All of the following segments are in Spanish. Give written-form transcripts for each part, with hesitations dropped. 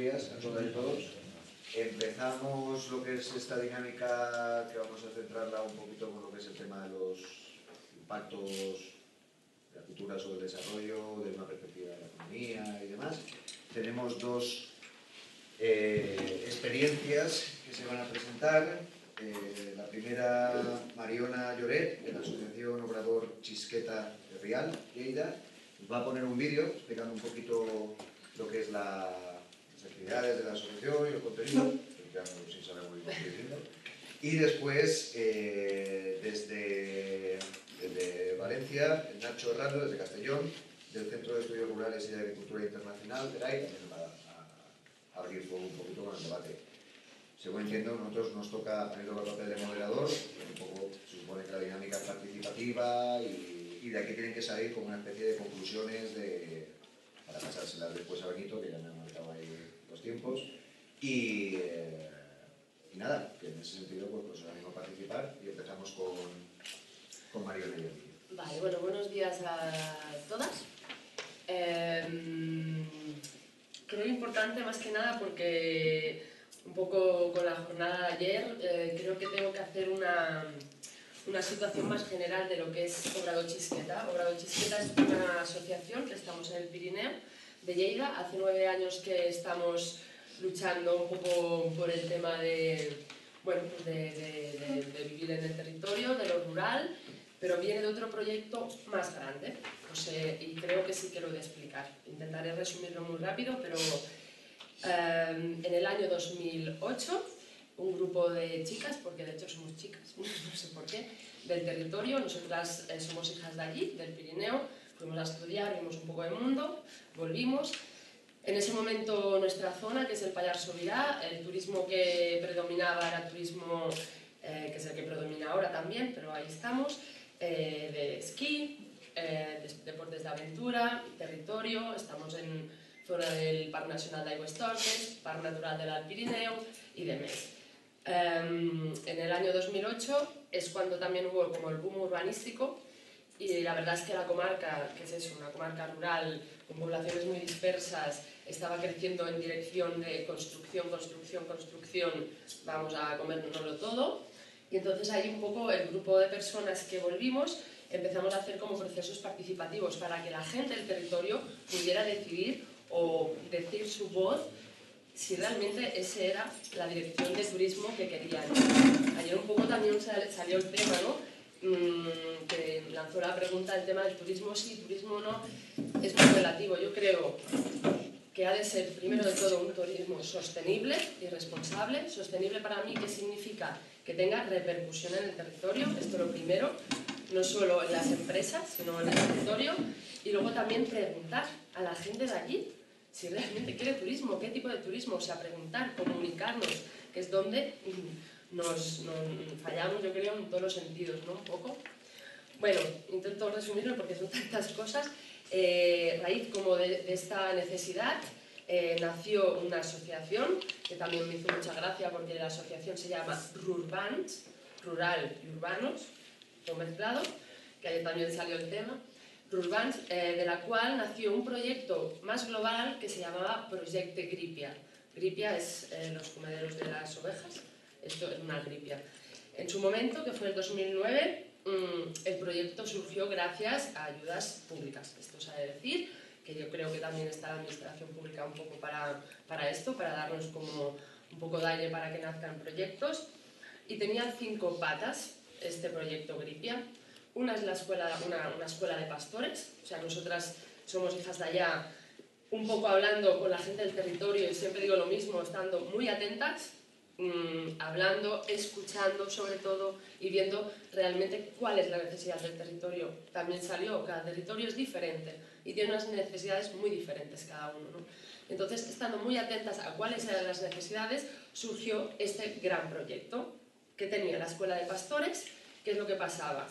días a todas y todos. Empezamos lo que es esta dinámica, que vamos a centrarla un poquito con lo que es el tema de los impactos de la cultura sobre el desarrollo, de una perspectiva de la economía y demás. Tenemos dos experiencias que se van a presentar. La primera, Mariona Lloret, de la Asociación Obrador Chisqueta de Rial, Lleida, nos va a poner un vídeo explicando un poquito lo que es las actividades de la asociación y los contenidos, explicando sin saber muy bien lo que estoy diciendo. Y después, desde Valencia, Nacho Herrando, desde Castellón, del Centro de Estudios Rurales y de Agricultura Internacional, de RAI, también va a abrir fuego un poquito con el debate. Según entiendo, nosotros nos toca el papel de moderador, un poco se supone que la dinámica es participativa y de aquí tienen que salir como una especie de conclusiones para pasárselas después a Benito, que ya me ha marcado ahí los tiempos. Y nada, que en ese sentido pues os animo a participar y empezamos con Mario León. Vale, bueno, buenos días a todas. Creo importante más que nada porque un poco con la jornada de ayer creo que tengo que hacer una situación más general de lo que es Obrador Chisqueta. Obrador Chisqueta es una asociación que estamos en el Pirineo de Lleida. Hace 9 años que estamos luchando un poco por el tema de vivir en el territorio, de lo rural, pero viene de otro proyecto más grande. Y creo que sí que lo voy a explicar. Intentaré resumirlo muy rápido, pero en el año 2008 un grupo de chicas, porque de hecho somos chicas, no sé por qué, del territorio, nosotras somos hijas de allí, del Pirineo, fuimos a estudiar, vimos un poco de mundo, volvimos. En ese momento nuestra zona, que es el Pallars Sobirà, el turismo que predominaba era turismo, que es el que predomina ahora también, pero ahí estamos, de esquí, deportes de aventura, territorio, estamos en zona del Parc Nacional d'Aigües Tortes, Parc Natural del Alt Pirineu y demás. En el año 2008 es cuando también hubo como el boom urbanístico y la verdad es que la comarca, que es eso, una comarca rural con poblaciones muy dispersas, estaba creciendo en dirección de construcción, vamos a comérnoslo todo. Y entonces ahí un poco el grupo de personas que volvimos empezamos a hacer como procesos participativos para que la gente del territorio pudiera decidir o decir su voz si realmente esa era la dirección de turismo que querían. Ayer un poco también salió el tema, ¿no? Que lanzó la pregunta del tema del turismo sí, turismo no, es muy relativo. Yo creo que ha de ser primero de todo un turismo sostenible y responsable. Sostenible para mí, ¿qué significa? Que tenga repercusión en el territorio, esto es lo primero, no solo en las empresas, sino en el territorio, y luego también preguntar a la gente de allí si realmente quiere turismo, qué tipo de turismo, o sea, preguntar, comunicarnos, que es donde nos fallamos, yo creo, en todos los sentidos, ¿no? Un poco. Bueno, intento resumirlo porque son tantas cosas. Raíz como de esta necesidad nació una asociación que también me hizo mucha gracia porque la asociación se llama Rurbans, rural y urbanos, todo mezclado, que ayer también salió el tema. Rurbans, de la cual nació un proyecto más global que se llamaba Projecte Gripia. Gripia es los comederos de las ovejas, esto es una gripia. En su momento, que fue el 2009, el proyecto surgió gracias a ayudas públicas. Esto se ha de decir, que yo creo que también está la administración pública un poco para esto, para darnos como un poco de aire para que nazcan proyectos. Y tenía 5 patas este proyecto Gripia. Una es una escuela de pastores, o sea, nosotras somos hijas de allá, un poco hablando con la gente del territorio, y siempre digo lo mismo, estando muy atentas, hablando, escuchando sobre todo y viendo realmente cuál es la necesidad del territorio. También salió, cada territorio es diferente y tiene unas necesidades muy diferentes cada uno, ¿no? Entonces, estando muy atentas a cuáles eran las necesidades, surgió este gran proyecto que tenía la escuela de pastores. ¿Qué es lo que pasaba?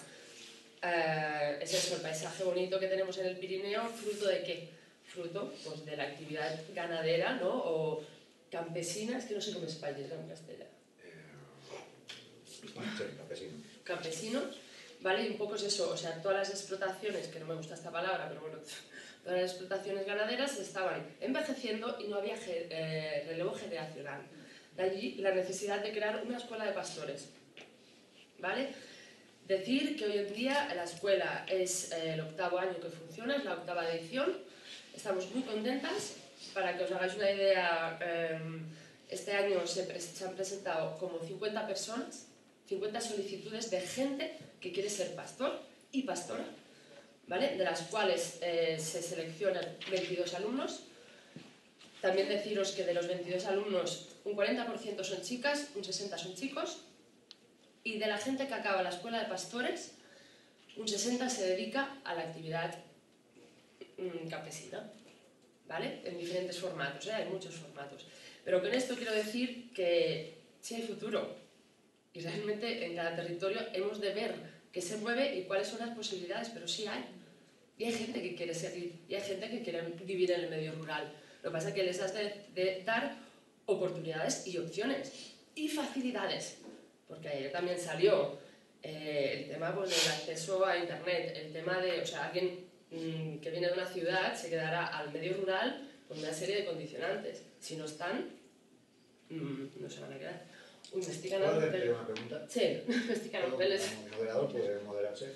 Es eso, el paisaje bonito que tenemos en el Pirineo, ¿fruto de qué? Fruto pues, de la actividad ganadera, ¿no? O campesina, es que no sé cómo es país en castellano. Sí, campesino. Campesinos, ¿vale? Y un poco es eso, o sea, todas las explotaciones, que no me gusta esta palabra, pero bueno, todas las explotaciones ganaderas estaban envejeciendo y no había relevo generacional. De allí la necesidad de crear una escuela de pastores. ¿Vale? Decir que hoy en día la escuela es el 8º año que funciona, es la 8ª edición. Estamos muy contentas. Para que os hagáis una idea, este año se han presentado como 50 personas, 50 solicitudes de gente que quiere ser pastor y pastora, ¿vale? De las cuales se seleccionan 22 alumnos. También deciros que de los 22 alumnos, un 40% son chicas, un 60% son chicos, y de la gente que acaba la escuela de pastores, un 60% se dedica a la actividad campesina, ¿vale? En diferentes formatos, hay muchos formatos. Pero con esto quiero decir que sí hay futuro, y realmente en cada territorio hemos de ver qué se mueve y cuáles son las posibilidades, pero sí hay. Y hay gente que quiere seguir, y hay gente que quiere vivir en el medio rural. Lo que pasa es que les has de dar oportunidades y opciones, y facilidades. Porque ayer también salió el tema pues, del acceso a internet, el tema de, o sea, alguien que viene de una ciudad se quedará al medio rural con una serie de condicionantes. Si no están, no se van a quedar. Uy, me estoy ganando ¿Puedo hacerte una pregunta? Sí, me estoy ganando peles. Como moderador puede moderarse.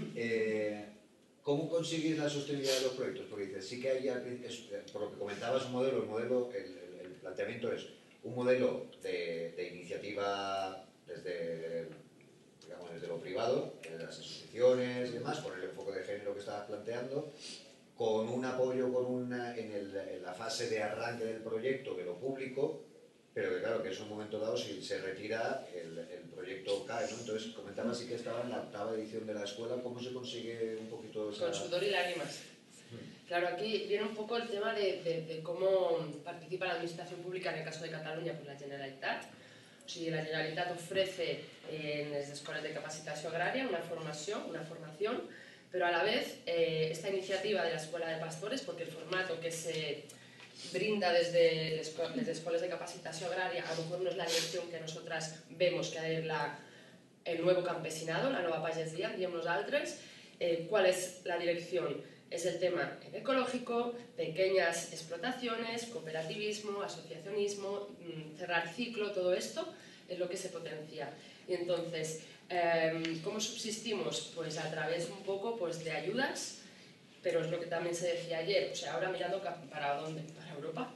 ¿Cómo conseguir la sostenibilidad de los proyectos? Porque dices, sí que hay, por lo que comentabas, el planteamiento es un modelo de iniciativa desde lo privado, desde las asociaciones y demás, con el enfoque de género que estabas planteando, con un apoyo en la fase de arranque del proyecto de lo público, pero que claro, que es un momento dado, si se retira, el proyecto cae, ¿no? Entonces, comentaba sí que estaba en la 8ª edición de la escuela, ¿cómo se consigue un poquito esa...? Con sudor y lágrimas. Claro, aquí viene un poco el tema de cómo participa la administración pública en el caso de Cataluña, pues la Generalitat. O sigui, la Generalitat ofrece en les escoles de capacitació agrària una formación, pero a la vez esta iniciativa de la Escuela de Pastores, porque el formato que se brinda desde les escoles de capacitació agrària a lo mejor no es la dirección que nosotras vemos que ha de ir el nuevo campesinado, la nova pagesia, diem nosaltres. ¿Cuál es la dirección? Es el tema ecológico, pequeñas explotaciones, cooperativismo, asociacionismo, cerrar ciclo, todo esto es lo que se potencia. Y entonces, ¿cómo subsistimos? Pues a través un poco pues, de ayudas, pero es lo que también se decía ayer, o sea, ahora mirando para dónde, para Europa,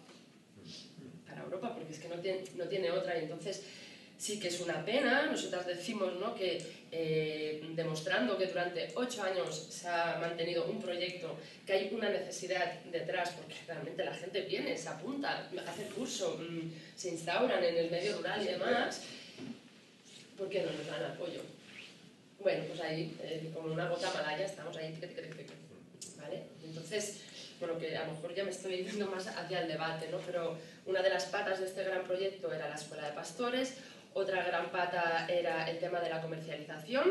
porque es que no tiene otra, y entonces sí que es una pena. Nosotras decimos, ¿no?, que demostrando que durante 8 años se ha mantenido un proyecto, que hay una necesidad detrás, porque realmente la gente viene, se apunta, hace el curso, se instauran en el medio rural y demás, ¿por qué no nos dan apoyo? Bueno, pues ahí, como una gota malaya, estamos ahí, ¿vale? Entonces, bueno, que a lo mejor ya me estoy yendo más hacia el debate, ¿no? Pero una de las patas de este gran proyecto era la Escuela de Pastores. Otra gran pata era el tema de la comercialización.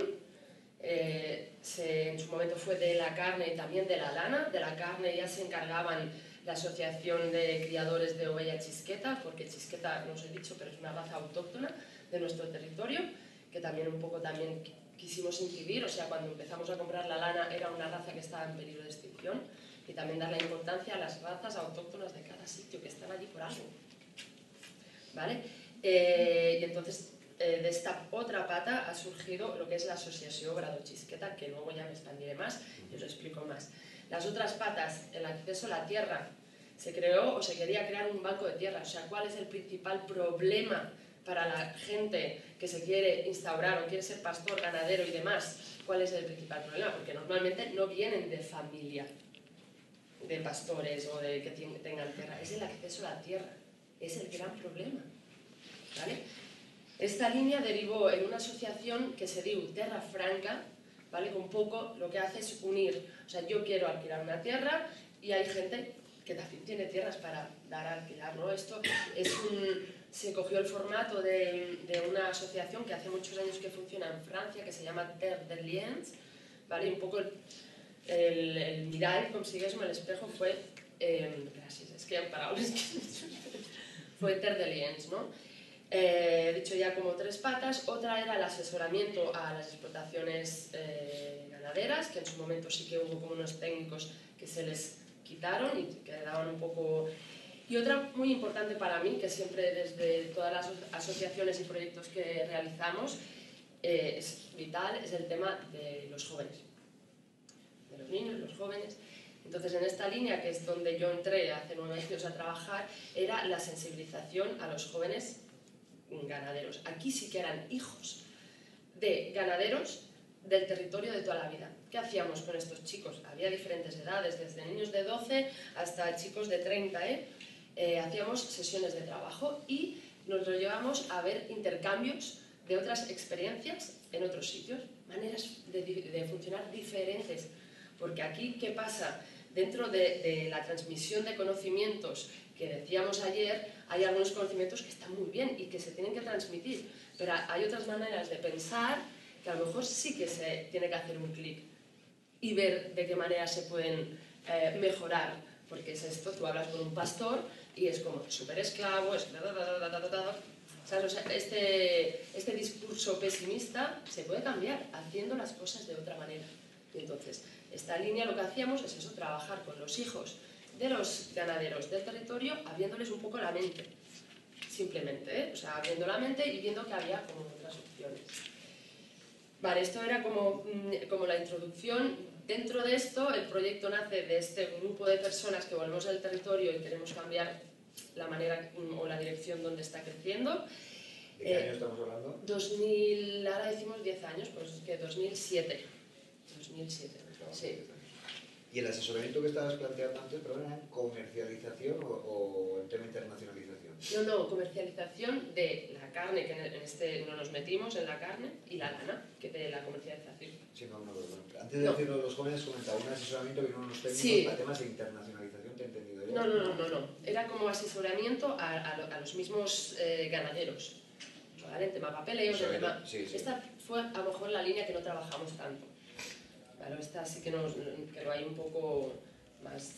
En su momento fue de la carne y también de la lana. De la carne ya se encargaban la Asociación de Criadores de Ovella Chisqueta, porque Chisqueta, no os he dicho, pero es una raza autóctona de nuestro territorio, que también un poco también quisimos incidir. O sea, cuando empezamos a comprar la lana era una raza que estaba en peligro de extinción, y también dar la importancia a las razas autóctonas de cada sitio, que están allí por algo, ¿vale? Y entonces, de esta otra pata ha surgido lo que es la Asociación Obrado Chisqueta, que luego ya me expandiré más y os explico más. Las otras patas, el acceso a la tierra. Se creó o se quería crear un banco de tierra. O sea, ¿cuál es el principal problema para la gente que se quiere instaurar o quiere ser pastor, ganadero y demás? ¿Cuál es el principal problema? Porque normalmente no vienen de familia de pastores o de que tengan tierra. Es el acceso a la tierra. Es el gran problema, ¿vale? Esta línea derivó en una asociación que se dio Terra Franca, ¿vale? Que un poco lo que hace es unir. O sea, yo quiero alquilar una tierra y hay gente que también tiene tierras para dar a alquilar, ¿no? Esto es se cogió el formato de una asociación que hace muchos años que funciona en Francia, que se llama Terre de Liens, ¿vale? Y un poco el mirar, com si diguéssim, a l'espejo fue... gràcies, és que ja en paraules... fue Terre de Liens, ¿no? He dicho ya como 3 patas. Otra era el asesoramiento a las explotaciones ganaderas, que en su momento sí que hubo como unos técnicos que quitaron y quedaban un poco... Y otra muy importante para mí, que siempre desde todas las asociaciones y proyectos que realizamos es vital, es el tema de los jóvenes, de los niños, los jóvenes. Entonces, en esta línea, que es donde yo entré hace 9 años a trabajar, era la sensibilización a los jóvenes ganaderos. Aquí sí que eran hijos de ganaderos del territorio de toda la vida. ¿Qué hacíamos con estos chicos? Había diferentes edades, desde niños de 12 hasta chicos de 30, hacíamos sesiones de trabajo y nos lo llevamos a ver intercambios de otras experiencias en otros sitios, maneras de funcionar diferentes. Porque aquí, ¿qué pasa? Dentro de la transmisión de conocimientos que decíamos ayer, hay algunos conocimientos que están muy bien y que se tienen que transmitir, pero hay otras maneras de pensar que a lo mejor sí que se tiene que hacer un clic y ver de qué manera se pueden mejorar, porque es esto, tú hablas con un pastor y es como súper esclavo, es... ¿Sabes? O sea, este discurso pesimista se puede cambiar haciendo las cosas de otra manera. Y entonces, esta línea lo que hacíamos es eso, trabajar con los hijos de los ganaderos del territorio, abriéndoles un poco la mente, simplemente, o sea, abriendo la mente y viendo que había como otras opciones. Vale, esto era como la introducción. Dentro de esto, el proyecto nace de este grupo de personas que volvemos al territorio y queremos cambiar la manera o la dirección donde está creciendo. ¿De qué año estamos hablando? 2000, ahora decimos 10 años, pues que 2007. 2007, sí. ¿Y el asesoramiento que estabas planteando antes, perdón, era comercialización o en tema internacionalización? No, comercialización de la carne, que en este no nos metimos en la carne, y la lana, que de la comercialización. Sí, no. Antes de decirlo de los jóvenes, comentaba un asesoramiento que no unos técnicos Sí. para temas de internacionalización, ¿te he entendido yo? No. Era como asesoramiento a los mismos ganaderos. ¿Vale? El tema papeleos, el tema... Sí. Esta fue a lo mejor la línea que no trabajamos tanto. ¿Vale? Esta sí que lo hay un poco más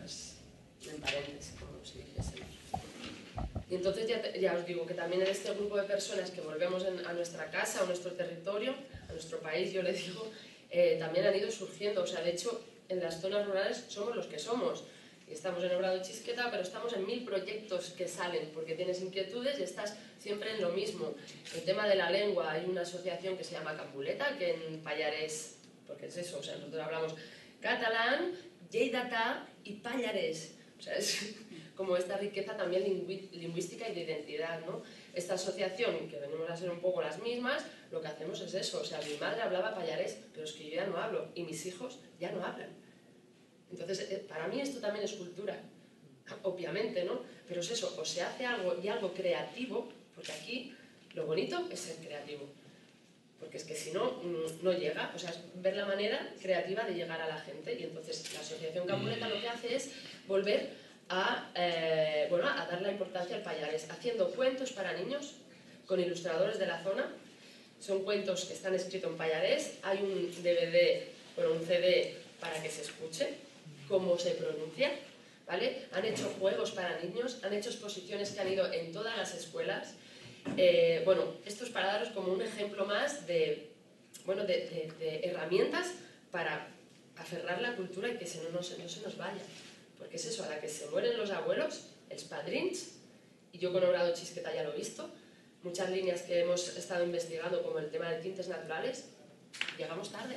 en paréntesis, como si dijese. Y entonces ya os digo que también en este grupo de personas que volvemos a nuestra casa, a nuestro territorio, a nuestro país, yo le digo, también han ido surgiendo. O sea, de hecho, en las zonas rurales somos los que somos. Y estamos en Obrado Chisqueta, pero estamos en 1000 proyectos que salen, porque tienes inquietudes y estás siempre en lo mismo. El tema de la lengua, hay una asociación que se llama Campuleta, que en Pallarés, porque es eso, o sea, nosotros hablamos catalán, lleidatà y pallarés. O sea, es como esta riqueza también lingüística y de identidad, ¿no? Esta asociación, que venimos a ser un poco las mismas, lo que hacemos es eso. O sea, mi madre hablaba pallarés, pero es que yo ya no hablo, y mis hijos ya no hablan. Entonces, para mí esto también es cultura, obviamente, ¿no? Pero es eso, o se hace algo y algo creativo, porque aquí lo bonito es ser creativo. Porque es que si no, no llega. O sea, es ver la manera creativa de llegar a la gente. Y entonces la Asociación Campuleta lo que hace es volver a dar la importancia al Pallarés, haciendo cuentos para niños con ilustradores de la zona. Son cuentos que están escritos en Pallarés. Hay un DVD, un CD para que se escuche cómo se pronuncia, ¿vale? Han hecho juegos para niños, han hecho exposiciones que han ido en todas las escuelas. Esto es para daros como un ejemplo más de herramientas para aferrar la cultura y que no se nos vaya. Porque es eso, a la que se mueren los abuelos, els padrins, y yo con Obrado Chisqueta ya lo he visto, muchas líneas que hemos estado investigando, como el tema de tintes naturales, llegamos tarde.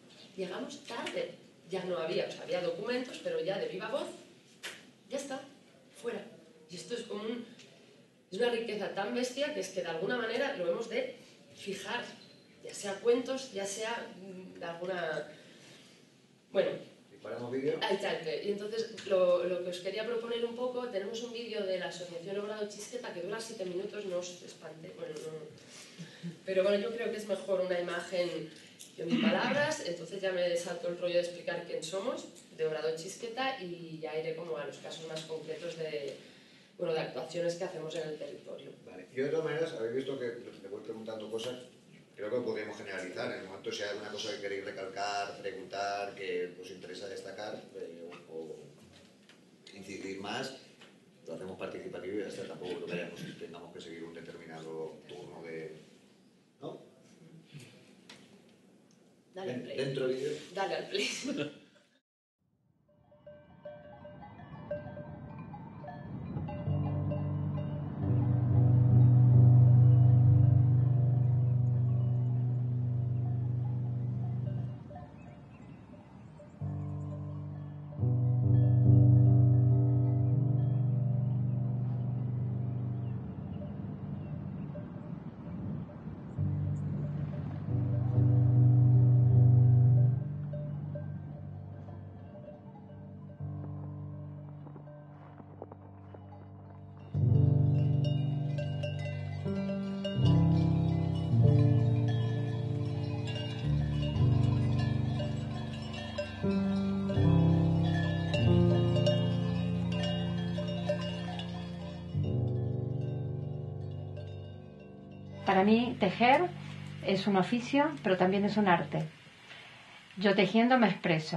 Ya no había, o sea, había documentos, pero ya de viva voz, ya está, fuera. Y esto es como es una riqueza tan bestia que es que de alguna manera lo hemos de fijar, ya sea cuentos, ya sea de alguna... Bueno. ¿Y paramos vídeo? Ahí está. Y entonces lo que os quería proponer un poco, tenemos un vídeo de la Asociación Obrado Chisqueta que dura 7 minutos, no os espante, pero bueno, yo creo que es mejor una imagen que mis palabras, entonces ya me salto el rollo de explicar quién somos, de Obrado Chisqueta, y ya iré como a los casos más concretos de actuaciones que hacemos en el territorio. Vale. Yo de todas maneras, habéis visto que le voy preguntando cosas, creo que podríamos generalizar. En el momento si hay alguna cosa que queréis recalcar, preguntar, que os interesa destacar o incidir más, lo hacemos participativo y ya está. Tampoco lo veremos si tengamos que seguir un determinado turno de... ¿No? Dale al play. Dentro vídeo. Dale al play. para mí tejer es un oficio, pero también es un arte. Yo tejiendo me expreso.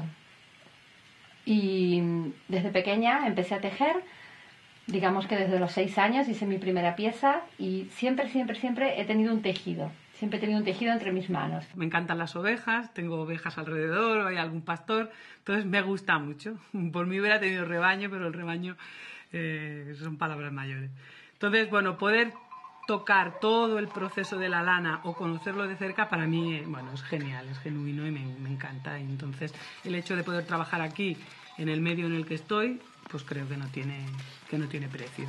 Y desde pequeña empecé a tejer, digamos que desde los 6 años hice mi primera pieza y siempre he tenido un tejido. Siempre he tenido un tejido entre mis manos. Me encantan las ovejas, tengo ovejas alrededor, hay algún pastor, entonces me gusta mucho. Por mí hubiera tenido rebaño, pero el rebaño son palabras mayores. Entonces, bueno, poder tocar todo el proceso de la lana o conocerlo de cerca para mí, bueno, es genial, es genuino y me encanta. Y entonces, el hecho de poder trabajar aquí, en el medio en el que estoy, pues creo que no tiene precio.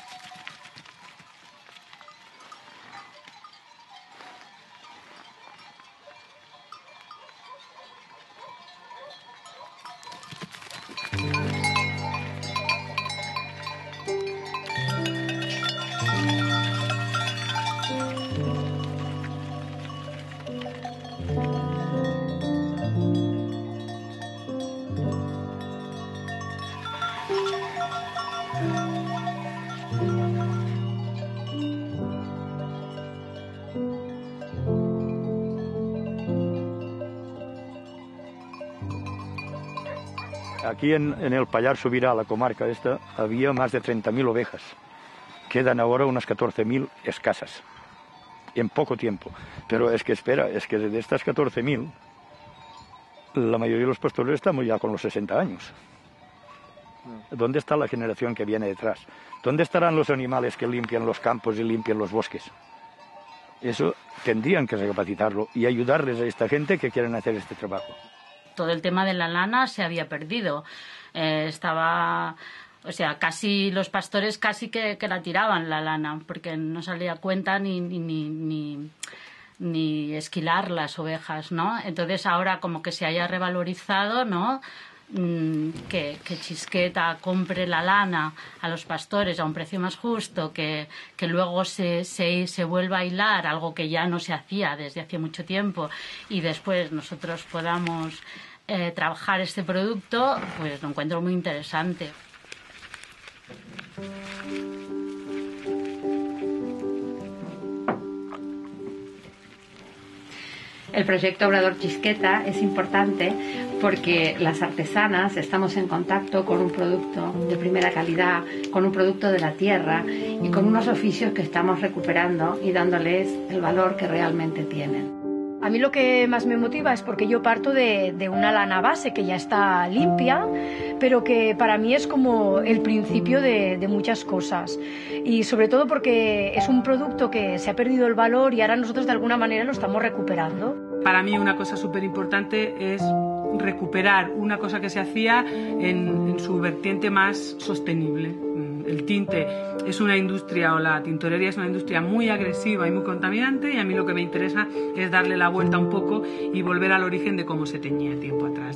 Aquí en el Pallars Sobirà, la comarca esta, había más de 30.000 ovejas. Quedan ahora unas 14.000 escasas, en poco tiempo. Pero es que espera, es que de estas 14.000, la mayoría de los pastores estamos ya con los 60 años. ¿Dónde está la generación que viene detrás? ¿Dónde estarán los animales que limpian los campos y limpian los bosques? Eso tendrían que recapacitarlo y ayudarles a esta gente que quieren hacer este trabajo. Todo el tema de la lana se había perdido. O sea, casi los pastores casi que la tiraban la lana, porque no salía cuenta ni esquilar las ovejas, ¿no? Entonces ahora como que se haya revalorizado, ¿no? Que Chisqueta compre la lana a los pastores a un precio más justo, que luego se vuelva a hilar, algo que ya no se hacía desde hace mucho tiempo, y después nosotros podamos trabajar este producto, pues lo encuentro muy interesante. El proyecto Obrador Chisqueta es importante porque las artesanas estamos en contacto con un producto de primera calidad, con un producto de la tierra y con unos oficios que estamos recuperando y dándoles el valor que realmente tienen. A mí lo que más me motiva es porque yo parto de una lana base que ya está limpia, pero que para mí es como el principio de muchas cosas. Y sobre todo porque es un producto que se ha perdido el valor y ahora nosotros de alguna manera lo estamos recuperando. Para mí una cosa súper importante es recuperar una cosa que se hacía en su vertiente más sostenible. El tinte es una industria, o la tintorería es una industria muy agresiva y muy contaminante, y a mí lo que me interesa es darle la vuelta un poco y volver al origen de cómo se teñía tiempo atrás.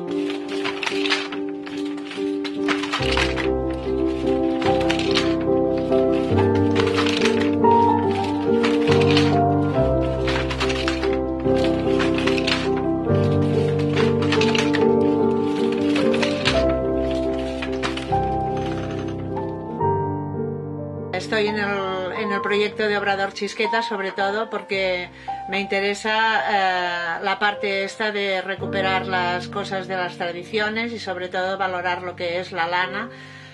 Estoy en el proyecto de Obrador Chisqueta sobre todo porque me interesa la parte esta de recuperar las cosas de las tradiciones y sobre todo valorar lo que es la lana,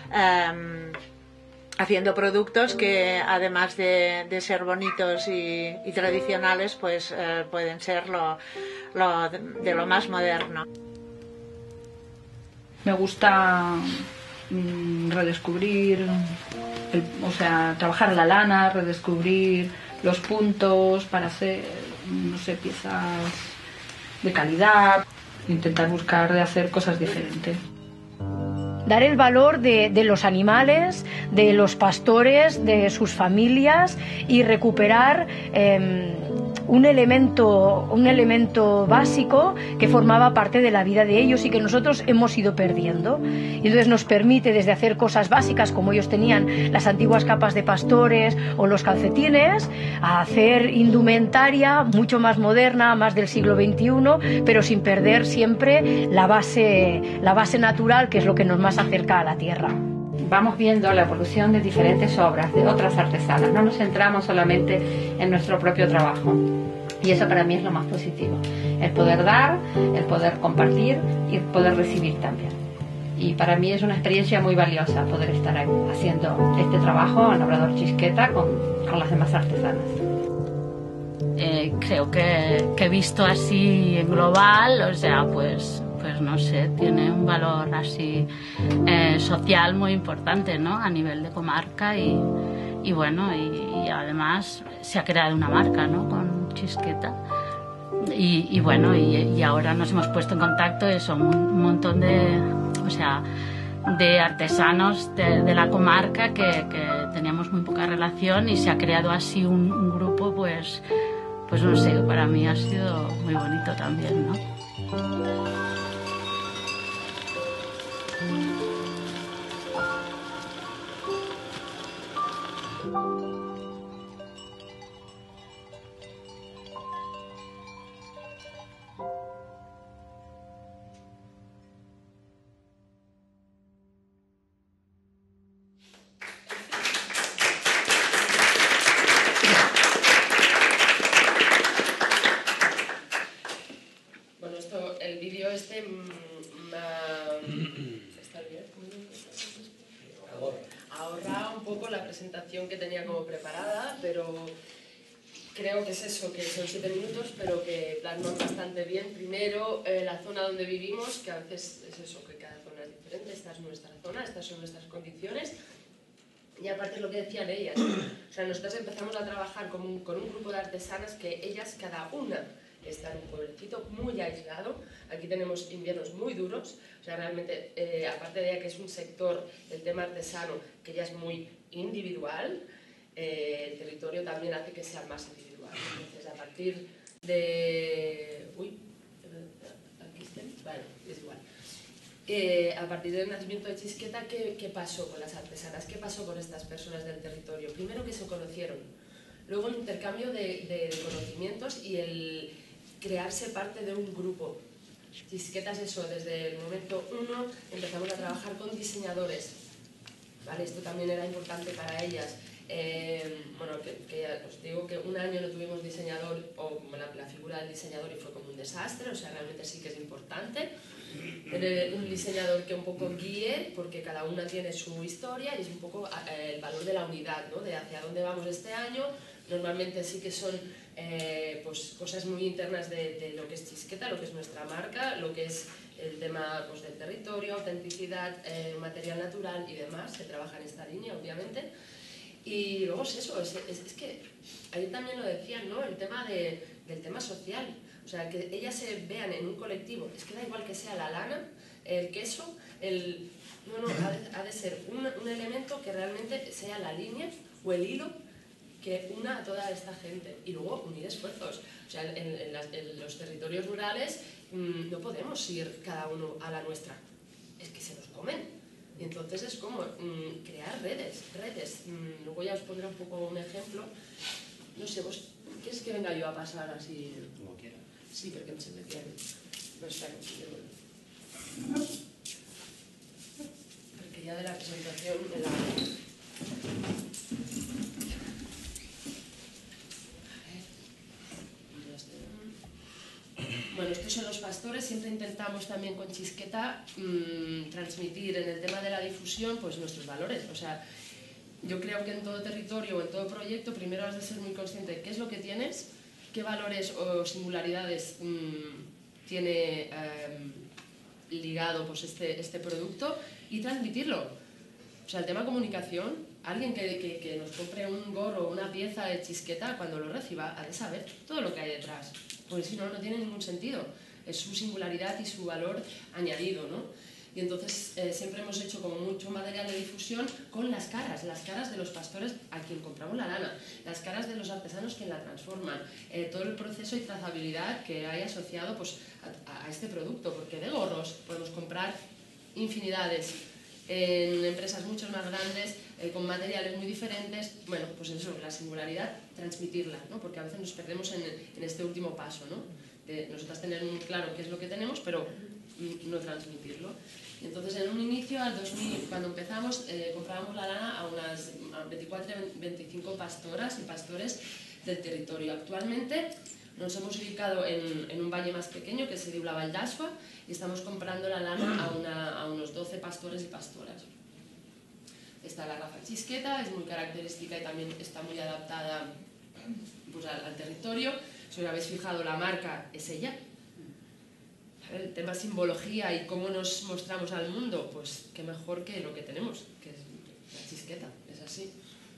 haciendo productos que además de ser bonitos y tradicionales, pues pueden ser de lo más moderno. Me gusta redescubrir, trabajar la lana, redescubrir los puntos para hacer, no sé, piezas de calidad, intentar buscar de hacer cosas diferentes. Dar el valor de los animales, de los pastores, de sus familias y recuperar un elemento básico que formaba parte de la vida de ellos y que nosotros hemos ido perdiendo. Y entonces nos permite, desde hacer cosas básicas como ellos tenían las antiguas capas de pastores o los calcetines, a hacer indumentaria mucho más moderna, más del siglo XXI, pero sin perder siempre la base natural, que es lo que nos más acerca a la tierra. vamos viendo la evolución de diferentes obras de otras artesanas, no nos centramos solamente en nuestro propio trabajo. Y eso para mí es lo más positivo, el poder dar, el poder compartir y el poder recibir también. Y para mí es una experiencia muy valiosa poder estar ahí haciendo este trabajo en Obrador Chisqueta con las demás artesanas. Creo que visto así en global, o sea, pues no sé, tiene un valor así social muy importante, ¿no? A nivel de comarca y bueno, y además se ha creado una marca, ¿no? Con Chisqueta. Y bueno, y ahora nos hemos puesto en contacto, eso, un montón de artesanos de la comarca que teníamos muy poca relación y se ha creado así un grupo, pues no sé, para mí ha sido muy bonito también, ¿no? El vídeo este ahorra un poco la presentación que tenía como preparada, pero creo que es eso, que son 7 minutos, pero que plasman bastante bien. Primero, la zona donde vivimos, que a veces es eso, que cada zona es diferente. Esta es nuestra zona, estas son nuestras condiciones. Y aparte lo que decían ellas, o sea, nosotros empezamos a trabajar con un grupo de artesanas que ellas cada una está en un pueblecito muy aislado. Aquí tenemos inviernos muy duros, o sea, realmente, aparte de que es un sector, el tema artesano, que ya es muy individual, el territorio también hace que sea más individual. Entonces, a partir de... aquí está, vale, es igual. A partir del nacimiento de Chisqueta, ¿qué pasó con las artesanas? ¿Qué pasó con estas personas del territorio? Primero que se conocieron, luego el intercambio de conocimientos y el crearse parte de un grupo. Chisqueta es eso, desde el momento 1 empezamos a trabajar con diseñadores, ¿vale? Esto también era importante para ellas. Bueno, que os digo que un año no tuvimos diseñador, o la figura del diseñador, y fue como un desastre, o sea, realmente sí que es importante tener un diseñador que un poco guíe, porque cada una tiene su historia y es un poco el valor de la unidad, ¿no? De hacia dónde vamos este año. Normalmente sí que son pues, cosas muy internas de lo que es Chisqueta, lo que es nuestra marca, lo que es el tema pues, del territorio, autenticidad, material natural y demás. Se trabaja en esta línea, obviamente. Y luego es eso, es que ayer también lo decían, ¿no? El tema del tema social. O sea, que ellas se vean en un colectivo, es que da igual que sea la lana, el queso, ha de ser un elemento que realmente sea la línea o el hilo que una a toda esta gente. Y luego unir esfuerzos. O sea, en los territorios rurales no podemos ir cada uno a la nuestra, es que se nos comen. Y entonces es como crear redes. Luego ya os pondré un poco un ejemplo. No sé, ¿vos quieres que venga yo a pasar así? Como quieras. Sí, porque se me quieren. No está porque ya de la presentación me la... Bueno, estos son los pastores. Siempre intentamos también con Chisqueta transmitir en el tema de la difusión pues nuestros valores. O sea, yo creo que en todo territorio o en todo proyecto primero has de ser muy consciente de qué es lo que tienes, qué valores o singularidades tiene ligado pues, este producto y transmitirlo. O sea, el tema comunicación, alguien que nos compre un gorro o una pieza de Chisqueta, cuando lo reciba, ha de saber todo lo que hay detrás. Porque si no, no tiene ningún sentido. Es su singularidad y su valor añadido, ¿no? Y entonces siempre hemos hecho como mucho material de difusión con las caras de los pastores a quien compramos la lana, las caras de los artesanos quien la transforman, todo el proceso y trazabilidad que hay asociado pues, a este producto, porque de gorros podemos comprar infinidades en empresas mucho más grandes, con materiales muy diferentes. Bueno, pues eso, la singularidad, transmitirla, ¿no? Porque a veces nos perdemos en este último paso, ¿no? De nosotras tener muy claro qué es lo que tenemos, pero no transmitirlo. Y entonces en un inicio, al 2000, cuando empezamos, comprábamos la lana a unas 24-25 pastoras y pastores del territorio. Actualmente nos hemos ubicado en un valle más pequeño que se diu la Vall d'Ascua y estamos comprando la lana a unos 12 pastores y pastoras. Está la raza chisqueta, es muy característica y también está muy adaptada pues, al territorio. Si os habéis fijado, la marca es ella. El tema simbología y cómo nos mostramos al mundo, pues qué mejor que lo que tenemos, que es la chisqueta, es así.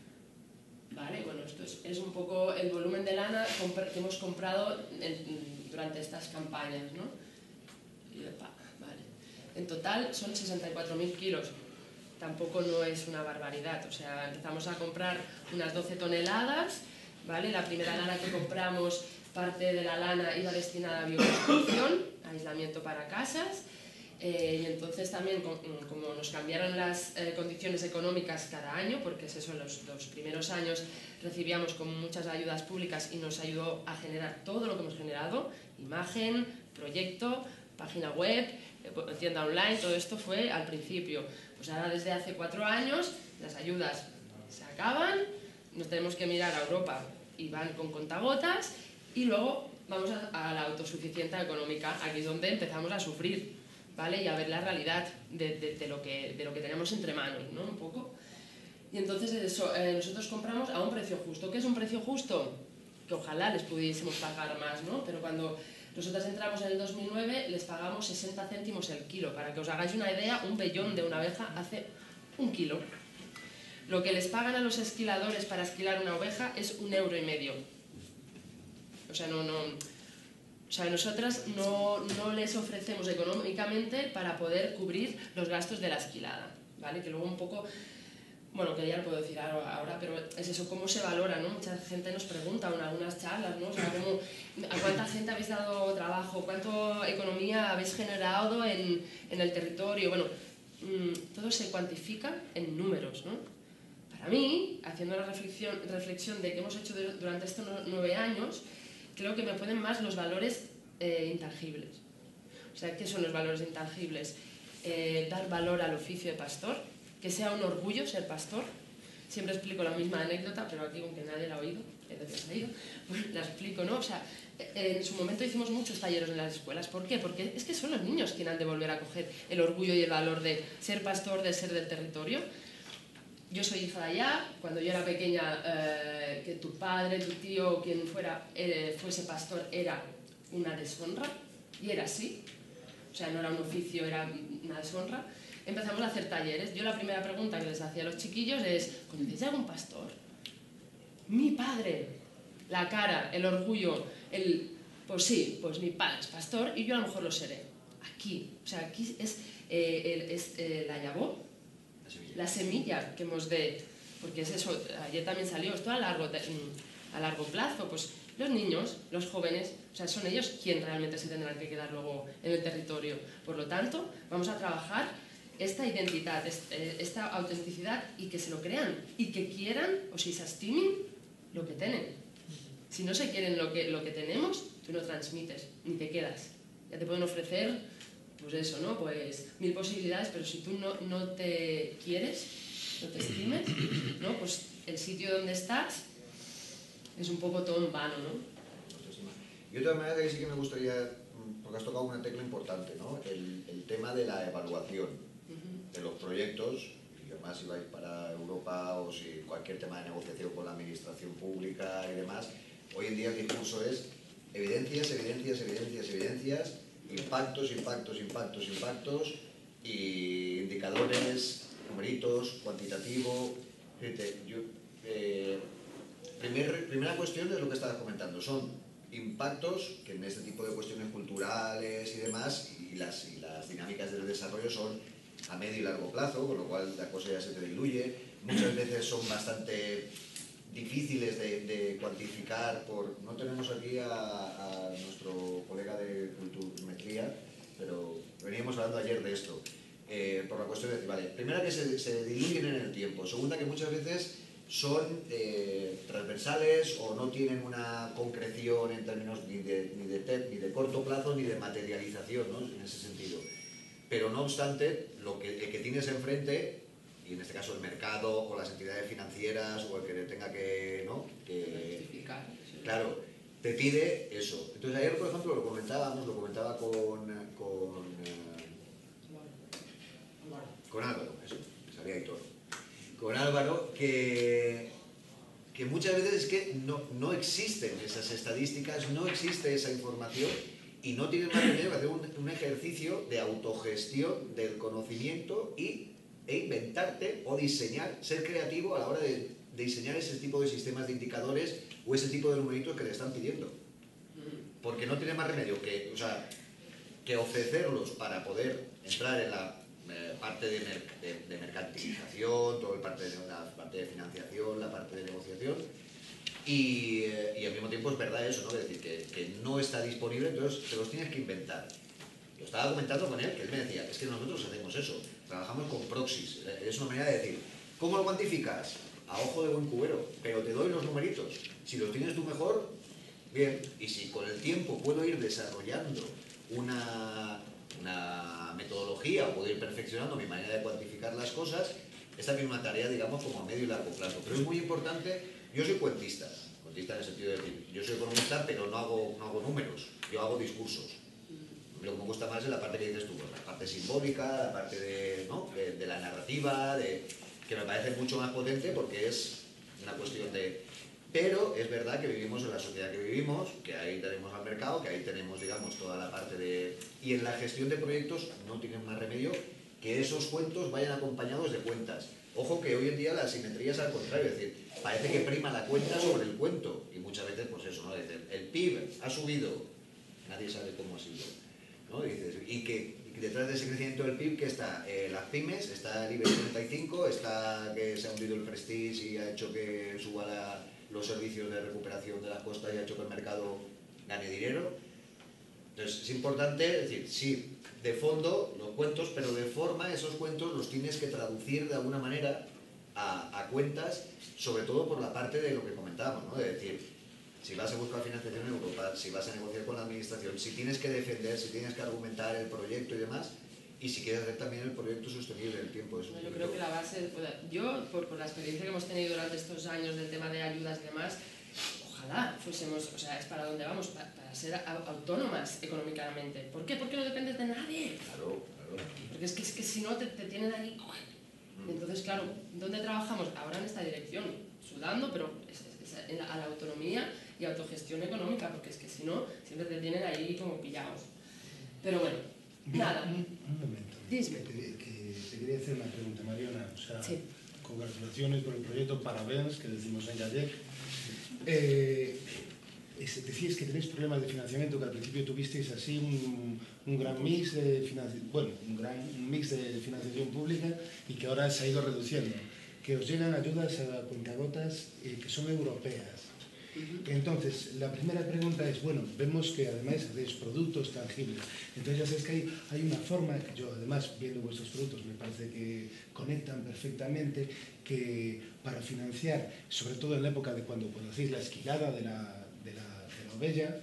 Vale, bueno, esto es un poco el volumen de lana que hemos comprado durante estas campañas, ¿no? Y, vale. En total son 64.000 kilos. Tampoco no es una barbaridad, o sea, empezamos a comprar unas 12 toneladas, ¿vale? La primera lana que compramos, parte de la lana iba destinada a bioconstrucción, aislamiento para casas, y entonces también, como nos cambiaron las condiciones económicas cada año, porque es eso, los primeros años recibíamos como muchas ayudas públicas y nos ayudó a generar todo lo que hemos generado, imagen, proyecto, página web, tienda online, todo esto fue al principio. Pues ahora desde hace 4 años las ayudas se acaban, nos tenemos que mirar a Europa y van con contagotas y luego vamos a la autosuficiencia económica, aquí es donde empezamos a sufrir, ¿vale? Y a ver la realidad de lo que tenemos entre manos, ¿no? Un poco. Y entonces eso, nosotros compramos a un precio justo. ¿Qué es un precio justo? Que ojalá les pudiésemos pagar más, ¿no? Pero cuando nosotros entramos en el 2009 les pagamos 60 céntimos el kilo. Para que os hagáis una idea, un vellón de una abeja hace 1 kilo. Lo que les pagan a los esquiladores para esquilar una oveja es 1,5 €. O sea, nosotras no les ofrecemos económicamente para poder cubrir los gastos de la esquilada, ¿vale? Que luego un poco, bueno, que ya lo puedo decir ahora, pero es eso, cómo se valora, ¿no? Mucha gente nos pregunta en algunas charlas, ¿no? O sea, ¿a cuánta gente habéis dado trabajo? ¿Cuánta economía habéis generado en el territorio? Bueno, todo se cuantifica en números, ¿no? Para mí, haciendo la reflexión de qué hemos hecho durante estos 9 años, creo que me pueden más los valores intangibles. O sea, ¿qué son los valores intangibles? Dar valor al oficio de pastor, que sea un orgullo ser pastor. Siempre explico la misma anécdota, pero aquí, aunque nadie la ha oído, pues la explico, ¿no? O sea, en su momento hicimos muchos talleres en las escuelas. ¿Por qué? Porque es que son los niños quienes han de volver a coger el orgullo y el valor de ser pastor, de ser del territorio. Yo soy hija de allá. Cuando yo era pequeña, que tu padre, tu tío, quien fuera, fuese pastor, era una deshonra, y era así. O sea, no era un oficio, era una deshonra. Empezamos a hacer talleres. Yo la primera pregunta que les hacía a los chiquillos es: ¿conocéis algún pastor? Mi padre. La cara, el orgullo, pues sí, pues mi padre es pastor y yo a lo mejor lo seré. Aquí, o sea, aquí es la llavó, la semilla que hemos de... Porque es eso, ayer también salió esto a largo plazo, pues los niños, los jóvenes, o sea, son ellos quienes realmente se tendrán que quedar luego en el territorio. Por lo tanto, vamos a trabajar esta identidad, esta autenticidad, y que se lo crean, y que quieran, o si se estimen, lo que tienen. Si no se quieren lo que tenemos, tú no transmites, ni te quedas. Ya te pueden ofrecer, pues eso, ¿no? Pues 1000 posibilidades, pero si tú no te quieres, no te estimes, ¿no? Pues el sitio donde estás es un poco todo en vano, ¿no? Y otra manera que sí que me gustaría, porque has tocado una tecla importante, ¿no? El tema de la evaluación de los proyectos, y además si vais para Europa o si cualquier tema de negociación con la administración pública y demás, hoy en día el discurso es evidencias, impactos, y indicadores, numeritos, cuantitativo. Primera cuestión es lo que estabas comentando, son impactos que en este tipo de cuestiones culturales y demás, y las dinámicas del desarrollo son a medio y largo plazo, con lo cual la cosa ya se te diluye. Muchas veces son bastante difíciles de cuantificar. No tenemos aquí a nuestro colega de culturmetría, pero veníamos hablando ayer de esto, por la cuestión de decir, vale, primera que se diluyen en el tiempo, segunda que muchas veces son transversales o no tienen una concreción en términos ni de corto plazo ni de materialización, ¿no? En ese sentido. Pero no obstante, el que tienes enfrente, y en este caso el mercado o las entidades financieras o el que tenga que, ¿no? Claro, te pide eso. Entonces ayer, por ejemplo, lo comentaba con Álvaro, eso, me salía Aitor. Con Álvaro, que muchas veces es que no existen esas estadísticas, no existe esa información y no tienen más remedio que hacer un ejercicio de autogestión del conocimiento e inventarte o diseñar, ser creativo a la hora de diseñar ese tipo de sistemas de indicadores o ese tipo de numeritos que le están pidiendo. Porque no tiene más remedio que ofrecerlos para poder entrar en la parte de mercantilización, toda la parte de financiación, la parte de negociación y al mismo tiempo es verdad eso, ¿no? Es decir, que no está disponible, entonces te los tienes que inventar. Lo estaba comentando con él, que él me decía, es que nosotros hacemos eso, trabajamos con proxies, es una manera de decir, ¿cómo lo cuantificas? A ojo de buen cubero, pero te doy los numeritos, si los tienes tú mejor, bien, y si con el tiempo puedo ir desarrollando una metodología o puedo ir perfeccionando mi manera de cuantificar las cosas, es también una tarea, digamos, como a medio y largo plazo. Pero es muy importante, yo soy cuentista en el sentido de decir, yo soy economista, pero no hago números, yo hago discursos. Lo que me gusta más es la parte que dices tú, la parte simbólica, la parte de la narrativa, que me parece mucho más potente porque es una cuestión de... Pero es verdad que vivimos en la sociedad que vivimos, que ahí tenemos al mercado, que ahí tenemos, digamos, toda la parte de... Y en la gestión de proyectos no tienen más remedio que esos cuentos vayan acompañados de cuentas. Ojo que hoy en día la asimetría es al contrario, es decir, parece que prima la cuenta sobre el cuento. Y muchas veces, pues eso, ¿no? Dicen, el PIB ha subido, nadie sabe cómo ha sido, ¿no? Dices, y que detrás de ese crecimiento del PIB, que está las pymes, está el IBEX 35, está que se ha hundido el Prestige y ha hecho que suba los servicios de recuperación de las costas y ha hecho que el mercado gane dinero. Entonces es importante decir, sí, de fondo los cuentos, pero de forma esos cuentos los tienes que traducir de alguna manera a cuentas, sobre todo por la parte de lo que comentábamos, ¿no? De decir, si vas a buscar financiación en Europa, si vas a negociar con la administración, si tienes que defender, si tienes que argumentar el proyecto y demás, y si quieres hacer también el proyecto sostenible en el tiempo. Yo creo que la base, yo por la experiencia que hemos tenido durante estos años del tema de ayudas y demás, ojalá fuésemos, o sea, es para dónde vamos, para ser autónomas económicamente. ¿Por qué? Porque no dependes de nadie. Claro. Porque es que si no te tienen ahí... Entonces, claro, ¿dónde trabajamos? Ahora en esta dirección, sudando, pero a la autonomía y autogestión económica, porque es que si no, siempre te tienen ahí como pillados. Pero bueno, nada. Un momento. Dime. Que te quería hacer una pregunta, Mariona. O sea, sí. Congratulaciones por el proyecto, parabéns, que decimos en gallec. Decías que tenéis problemas de financiamiento, que al principio tuvisteis así un gran mix de financiación pública y que ahora se ha ido reduciendo, que os llegan ayudas a cuentagotas que son europeas. Entonces, la primera pregunta es, bueno, vemos que además hacéis productos tangibles, entonces ya sabes que hay una forma, que yo además viendo vuestros productos me parece que conectan perfectamente, que para financiar, sobre todo en la época de cuando hacéis la esquilada de la ovella,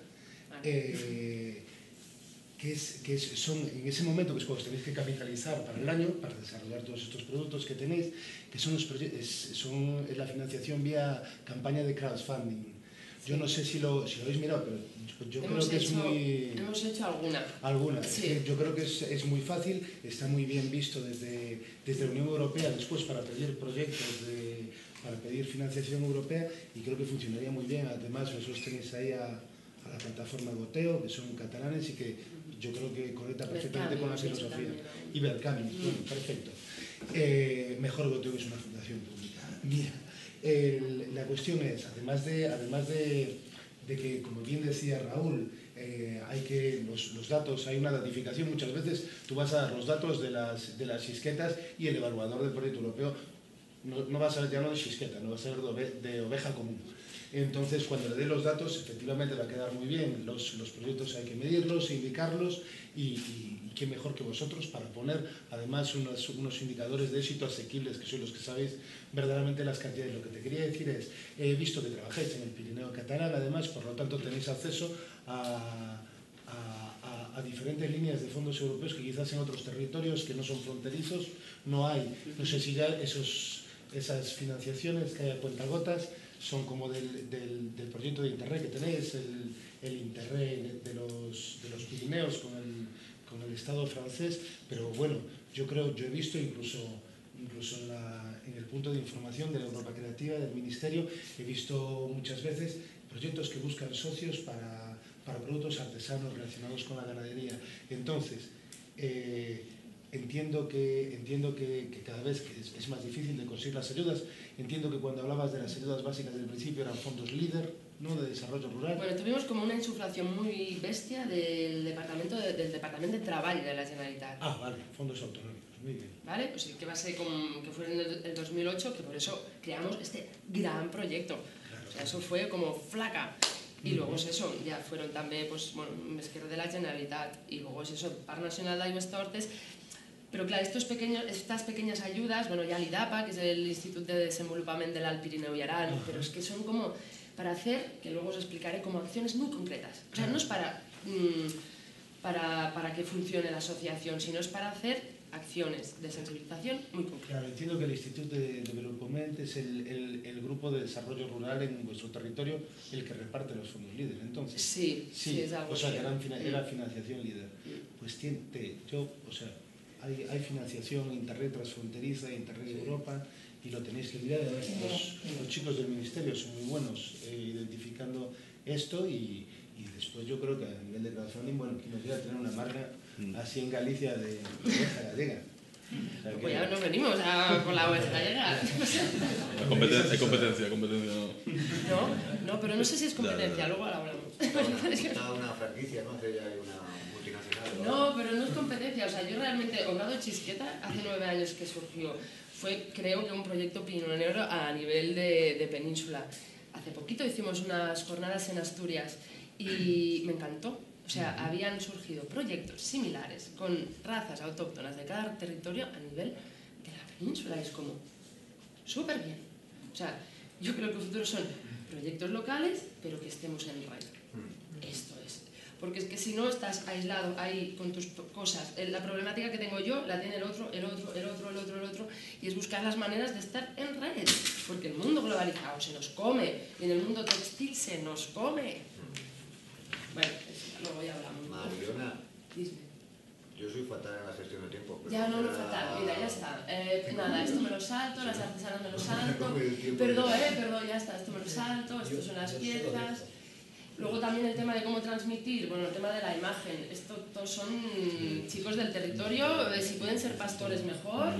son en ese momento que es cuando os tenéis que capitalizar para el año, para desarrollar todos estos productos que tenéis, que son la financiación vía campaña de crowdfunding. Yo no sé si lo habéis mirado, pero yo creo que es muy... Hemos hecho alguna. Alguna. Sí. Yo creo que es muy fácil, está muy bien visto desde la Unión Europea después para pedir proyectos, para pedir financiación europea, y creo que funcionaría muy bien. Además, vosotros tenéis ahí a la plataforma Goteo, que son catalanes y que yo creo que conecta perfectamente con la filosofía. Y Berkami, bueno, perfecto. Mejor Goteo, que es una fundación pública. Mira, la cuestión es, además de que, como bien decía Raúl, hay que los datos, hay una datificación, muchas veces tú vas a dar los datos de las xisquetas y el evaluador del proyecto europeo no va a ser ya no de xisqueta, no va a ser de oveja común. Entonces, cuando le dé los datos, efectivamente va a quedar muy bien. Los proyectos hay que medirlos, indicarlos y qué mejor que vosotros para poner, además, unos indicadores de éxito asequibles, que sois los que sabéis verdaderamente las cantidades. Lo que te quería decir es, he visto que trabajáis en el Pirineo catalán, además, por lo tanto tenéis acceso a diferentes líneas de fondos europeos que quizás en otros territorios que no son fronterizos no hay. No sé si ya esas financiaciones que hay a cuentagotas son como del proyecto de Interreg que tenéis, el Interreg de los Pirineos con el Estado francés, pero bueno, yo he visto incluso en el punto de información de la Europa Creativa, del Ministerio, he visto muchas veces proyectos que buscan socios para productos artesanos relacionados con la ganadería. Entonces, entiendo que cada vez es más difícil de conseguir las ayudas. Entiendo que cuando hablabas de las ayudas básicas del principio eran fondos líder, ¿no?, de desarrollo rural. Bueno, tuvimos como una insuflación muy bestia del Departamento de Treball de la Generalitat. Ah, vale, fondos autonómicos, muy bien. ¿Vale? Pues sí, que que fue en el 2008, que por eso creamos este gran proyecto. Claro. O sea, eso fue como flaca. Y luego es eso, ya fueron también, pues, bueno, Mesquer de la Generalitat, y luego es eso, Parc Nacional d'Aigües Tortes. Pero claro, estas pequeñas ayudas, bueno, ya l'IDAPA, que es el Instituto de Desenvolupament de l'Alt Pirineu i Aran, pero es que son como para hacer, que luego os explicaré, como acciones muy concretas. O sea, no es para que funcione la asociación, sino es para hacer acciones de sensibilización muy concretas. Claro, entiendo que el Instituto de Desenvolupament es el grupo de desarrollo rural en vuestro territorio el que reparte los fondos líder, entonces. Sí, es algo así. O sea, así. que era financiación líder. Pues hay financiación Interreg transfronteriza, Interreg Europa, y lo tenéis que mirar. Los chicos del Ministerio son muy buenos identificando esto y después yo creo que a nivel de crowdfunding, bueno, que nos llega a tener una marca así en Galicia de oveja gallega. O sea, pues ya nos venimos con la oveja gallega. Hay competencia. No, pero no sé si es competencia, luego la hablamos. Una franquicia, ¿no? Hace ya una multinacional. No, pero no es competencia. O sea, yo realmente, Obrado Chisqueta, hace 9 años que surgió, fue creo que un proyecto pionero a nivel de península. Hace poquito hicimos unas jornadas en Asturias y me encantó. O sea, habían surgido proyectos similares con razas autóctonas de cada territorio a nivel de la península. Es como súper bien. O sea, yo creo que el futuro son proyectos locales, pero que estemos en red. Esto es. Porque es que si no estás aislado ahí con tus cosas, la problemática que tengo yo la tiene el otro, y es buscar las maneras de estar en red. Porque el mundo globalizado se nos come, y en el mundo textil se nos come. Bueno, luego ya hablamos. Mariona, Dime. yo soy fatal en la gestión del tiempo. Ya no, fatal. Mira, ya está. Nada, esto me lo salto, las artesanas me lo salto. Perdón, ya está. Esto me lo salto, estas son las piezas. Luego también el tema de cómo transmitir, bueno, el tema de la imagen. Todos son chicos del territorio, si pueden ser pastores mejor.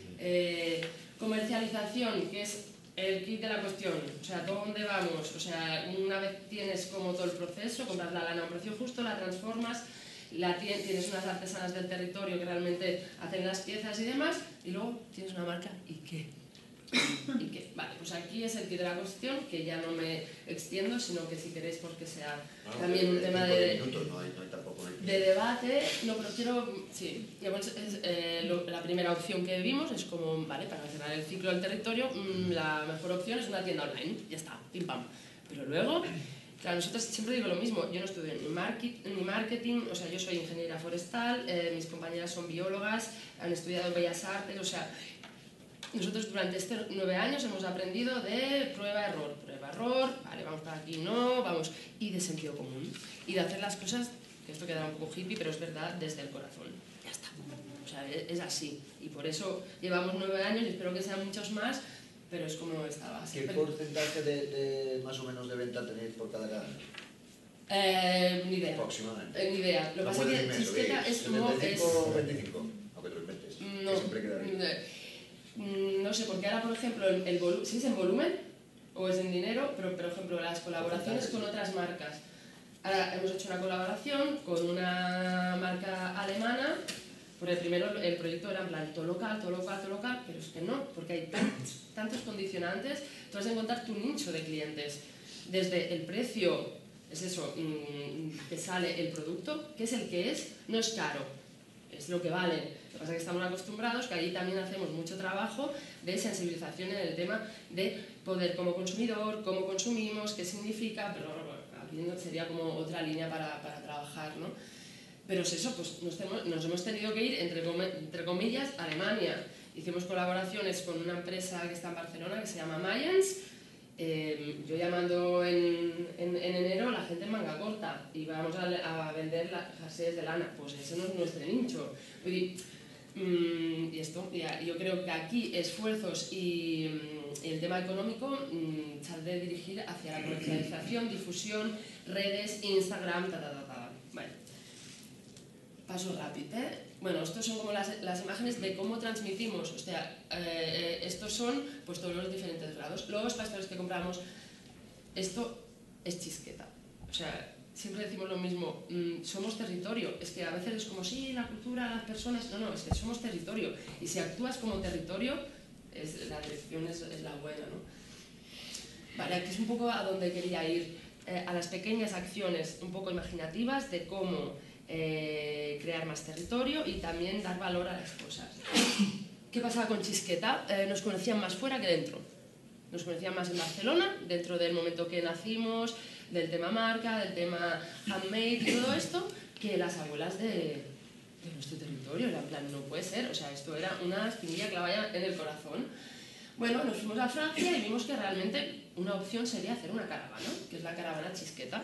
Comercialización, que es el kit de la cuestión, o sea, ¿dónde vamos? O sea, una vez tienes como todo el proceso, compras la lana a un precio justo, la transformas, tienes unas artesanas del territorio que realmente hacen las piezas y demás, y luego tienes una marca, ¿y qué? ¿Y qué? Vale, pues aquí es el kit de la cuestión, que ya no me extiendo, sino que si queréis, porque sea también un tema de debate. No, pero quiero, sí, digamos, la primera opción que vimos es como, vale, para cerrar el ciclo del territorio, la mejor opción es una tienda online, ya está, pim pam. Pero luego, claro, nosotros siempre digo lo mismo, yo no estudio ni marketing, o sea, yo soy ingeniera forestal, mis compañeras son biólogas, han estudiado Bellas Artes, o sea, nosotros durante estos 9 años hemos aprendido de prueba-error, vale, vamos para aquí, no, vamos, y de sentido común, y de hacer las cosas, que esto queda un poco hippie, pero es verdad, desde el corazón, ya está, o sea, es así, y por eso llevamos 9 años y espero que sean muchos más, pero es como estaba. ¿Qué porcentaje de más o menos de venta tenéis por cada canal? Ni idea. Aproximadamente. Ni idea. Lo que pasa es que Chisqueta es como... 75 o 25, aunque tú lo inventes. No. Que siempre queda bien. No sé, porque ahora, por ejemplo, si es en volumen o es en dinero, pero por ejemplo, las colaboraciones con otras marcas. Ahora hemos hecho una colaboración con una marca alemana, porque primero el proyecto era en plan todo local, pero es que no, porque hay tantos condicionantes, tú vas a encontrar tu nicho de clientes. desde el precio, es eso, que sale el producto, que es el que es, no es caro, es lo que vale. Lo que pasa es que estamos acostumbrados, que ahí también hacemos mucho trabajo de sensibilización en el tema de poder como consumidor, cómo consumimos, qué significa, pero aquí sería como otra línea para trabajar, ¿no? Pero es eso, pues nos hemos tenido que ir, entre comillas, a Alemania. Hicimos colaboraciones con una empresa que está en Barcelona que se llama Mayans. Yo llamando en enero, la gente en manga corta, y vamos a vender las jerseys de lana. Pues ese no es nuestro nicho. Y esto, yo creo que aquí esfuerzos y el tema económico se ha de dirigir hacia la comercialización, difusión, redes, Instagram, Bueno, paso rápido, Bueno, estos son como las imágenes de cómo transmitimos, o sea, estos son pues todos los diferentes grados. Los pastores que compramos, esto es chisqueta, o sea, siempre decimos lo mismo, somos territorio, es que a veces es como, sí, la cultura, las personas, no, es que somos territorio, y si actúas como territorio, la dirección es la buena, ¿no? Vale, aquí es un poco a donde quería ir, a las pequeñas acciones un poco imaginativas de cómo crear más territorio y también dar valor a las cosas. ¿Qué pasaba con Chisqueta? Nos conocían más fuera que dentro. Nos conocían más en Barcelona, dentro del momento que nacimos, del tema marca, del tema handmade y todo esto, que las abuelas de nuestro territorio. En plan, no puede ser, o sea, esto era una espinilla clavada en el corazón. Bueno, nos fuimos a Francia y vimos que realmente una opción sería hacer una caravana, que es la caravana Chisqueta.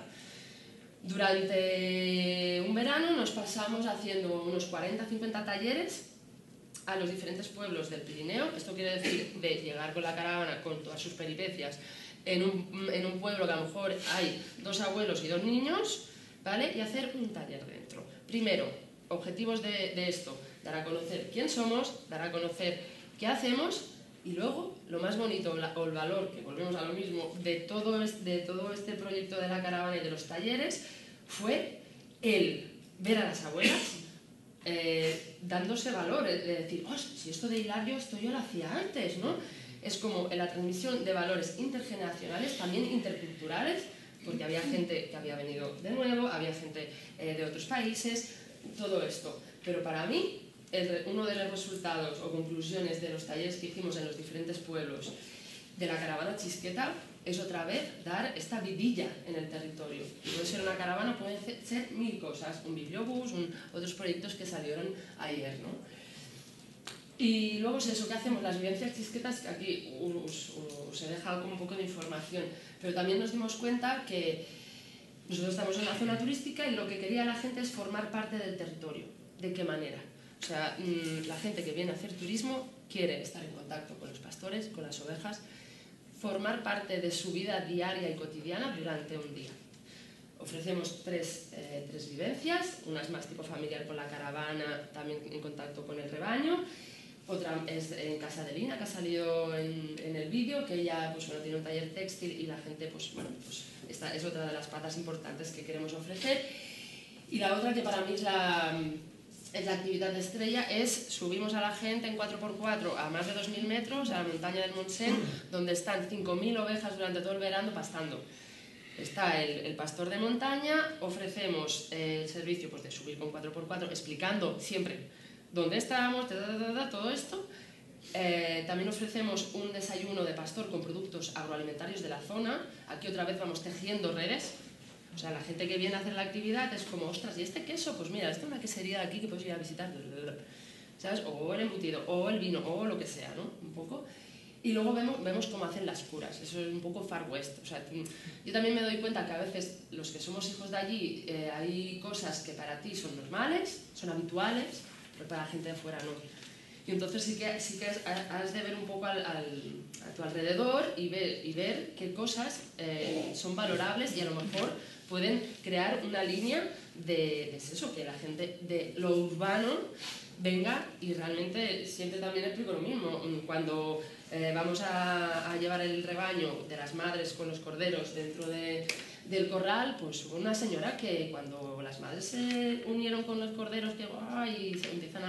Durante un verano nos pasamos haciendo unos 40-50 talleres a los diferentes pueblos del Pirineo. Esto quiere decir de llegar con la caravana con todas sus peripecias en un pueblo que a lo mejor hay 2 abuelos y 2 niños, ¿vale? Y hacer un taller dentro. Primero, objetivos de esto, dar a conocer quién somos, dar a conocer qué hacemos, y luego, lo más bonito, o el valor, que volvemos a lo mismo, de todo este proyecto de la caravana y de los talleres, fue el ver a las abuelas dándose valor, de decir, oh, si esto de hilar esto yo lo hacía antes, ¿no? Es como en la transmisión de valores intergeneracionales, también interculturales, porque había gente que había venido de nuevo, había gente de otros países, todo esto. Pero para mí, uno de los resultados o conclusiones de los talleres que hicimos en los diferentes pueblos de la caravana Chisqueta es otra vez dar esta vidilla en el territorio. Puede ser una caravana, pueden ser 1000 cosas, un bibliobús, otros proyectos que salieron ayer, ¿no? Y luego es eso que hacemos, las vivencias chisquetas, que aquí os he dejado como un poco de información, pero también nos dimos cuenta que nosotros estamos en una zona turística y lo que quería la gente es formar parte del territorio. ¿De qué manera? O sea, la gente que viene a hacer turismo quiere estar en contacto con los pastores, con las ovejas, formar parte de su vida diaria y cotidiana durante un día. Ofrecemos tres vivencias, una es más tipo familiar con la caravana, también en contacto con el rebaño, otra es en Casa de Lina, que ha salido en el vídeo, que ella pues, bueno, tiene un taller textil y la gente, pues, bueno, pues, esta es otra de las patas importantes que queremos ofrecer. Y la otra, que para mí es la actividad de estrella, es subimos a la gente en 4x4 a más de 2000 metros a la montaña del Montseny, donde están 5000 ovejas durante todo el verano pastando. Está el pastor de montaña, ofrecemos el servicio pues, de subir con 4x4 explicando siempre dónde estamos, todo esto. También ofrecemos un desayuno de pastor con productos agroalimentarios de la zona. Aquí otra vez vamos tejiendo redes. O sea, la gente que viene a hacer la actividad es como, ostras, ¿y este queso? Pues mira, esta es una quesería de aquí que puedes ir a visitar, ¿sabes? O el embutido, o el vino, o lo que sea, ¿no? Un poco. Y luego vemos cómo hacen las curas, eso es un poco Far West. O sea, yo también me doy cuenta que a veces los que somos hijos de allí hay cosas que para ti son normales, son habituales, pero para la gente de fuera no. Y entonces sí que has de ver un poco a tu alrededor y ver qué cosas son valorables y a lo mejor pueden crear una línea de eso, que la gente de lo urbano venga y realmente siempre también explico lo mismo. Cuando vamos a llevar el rebaño de las madres con los corderos dentro del corral, pues hubo una señora que cuando las madres se unieron con los corderos y se empiezan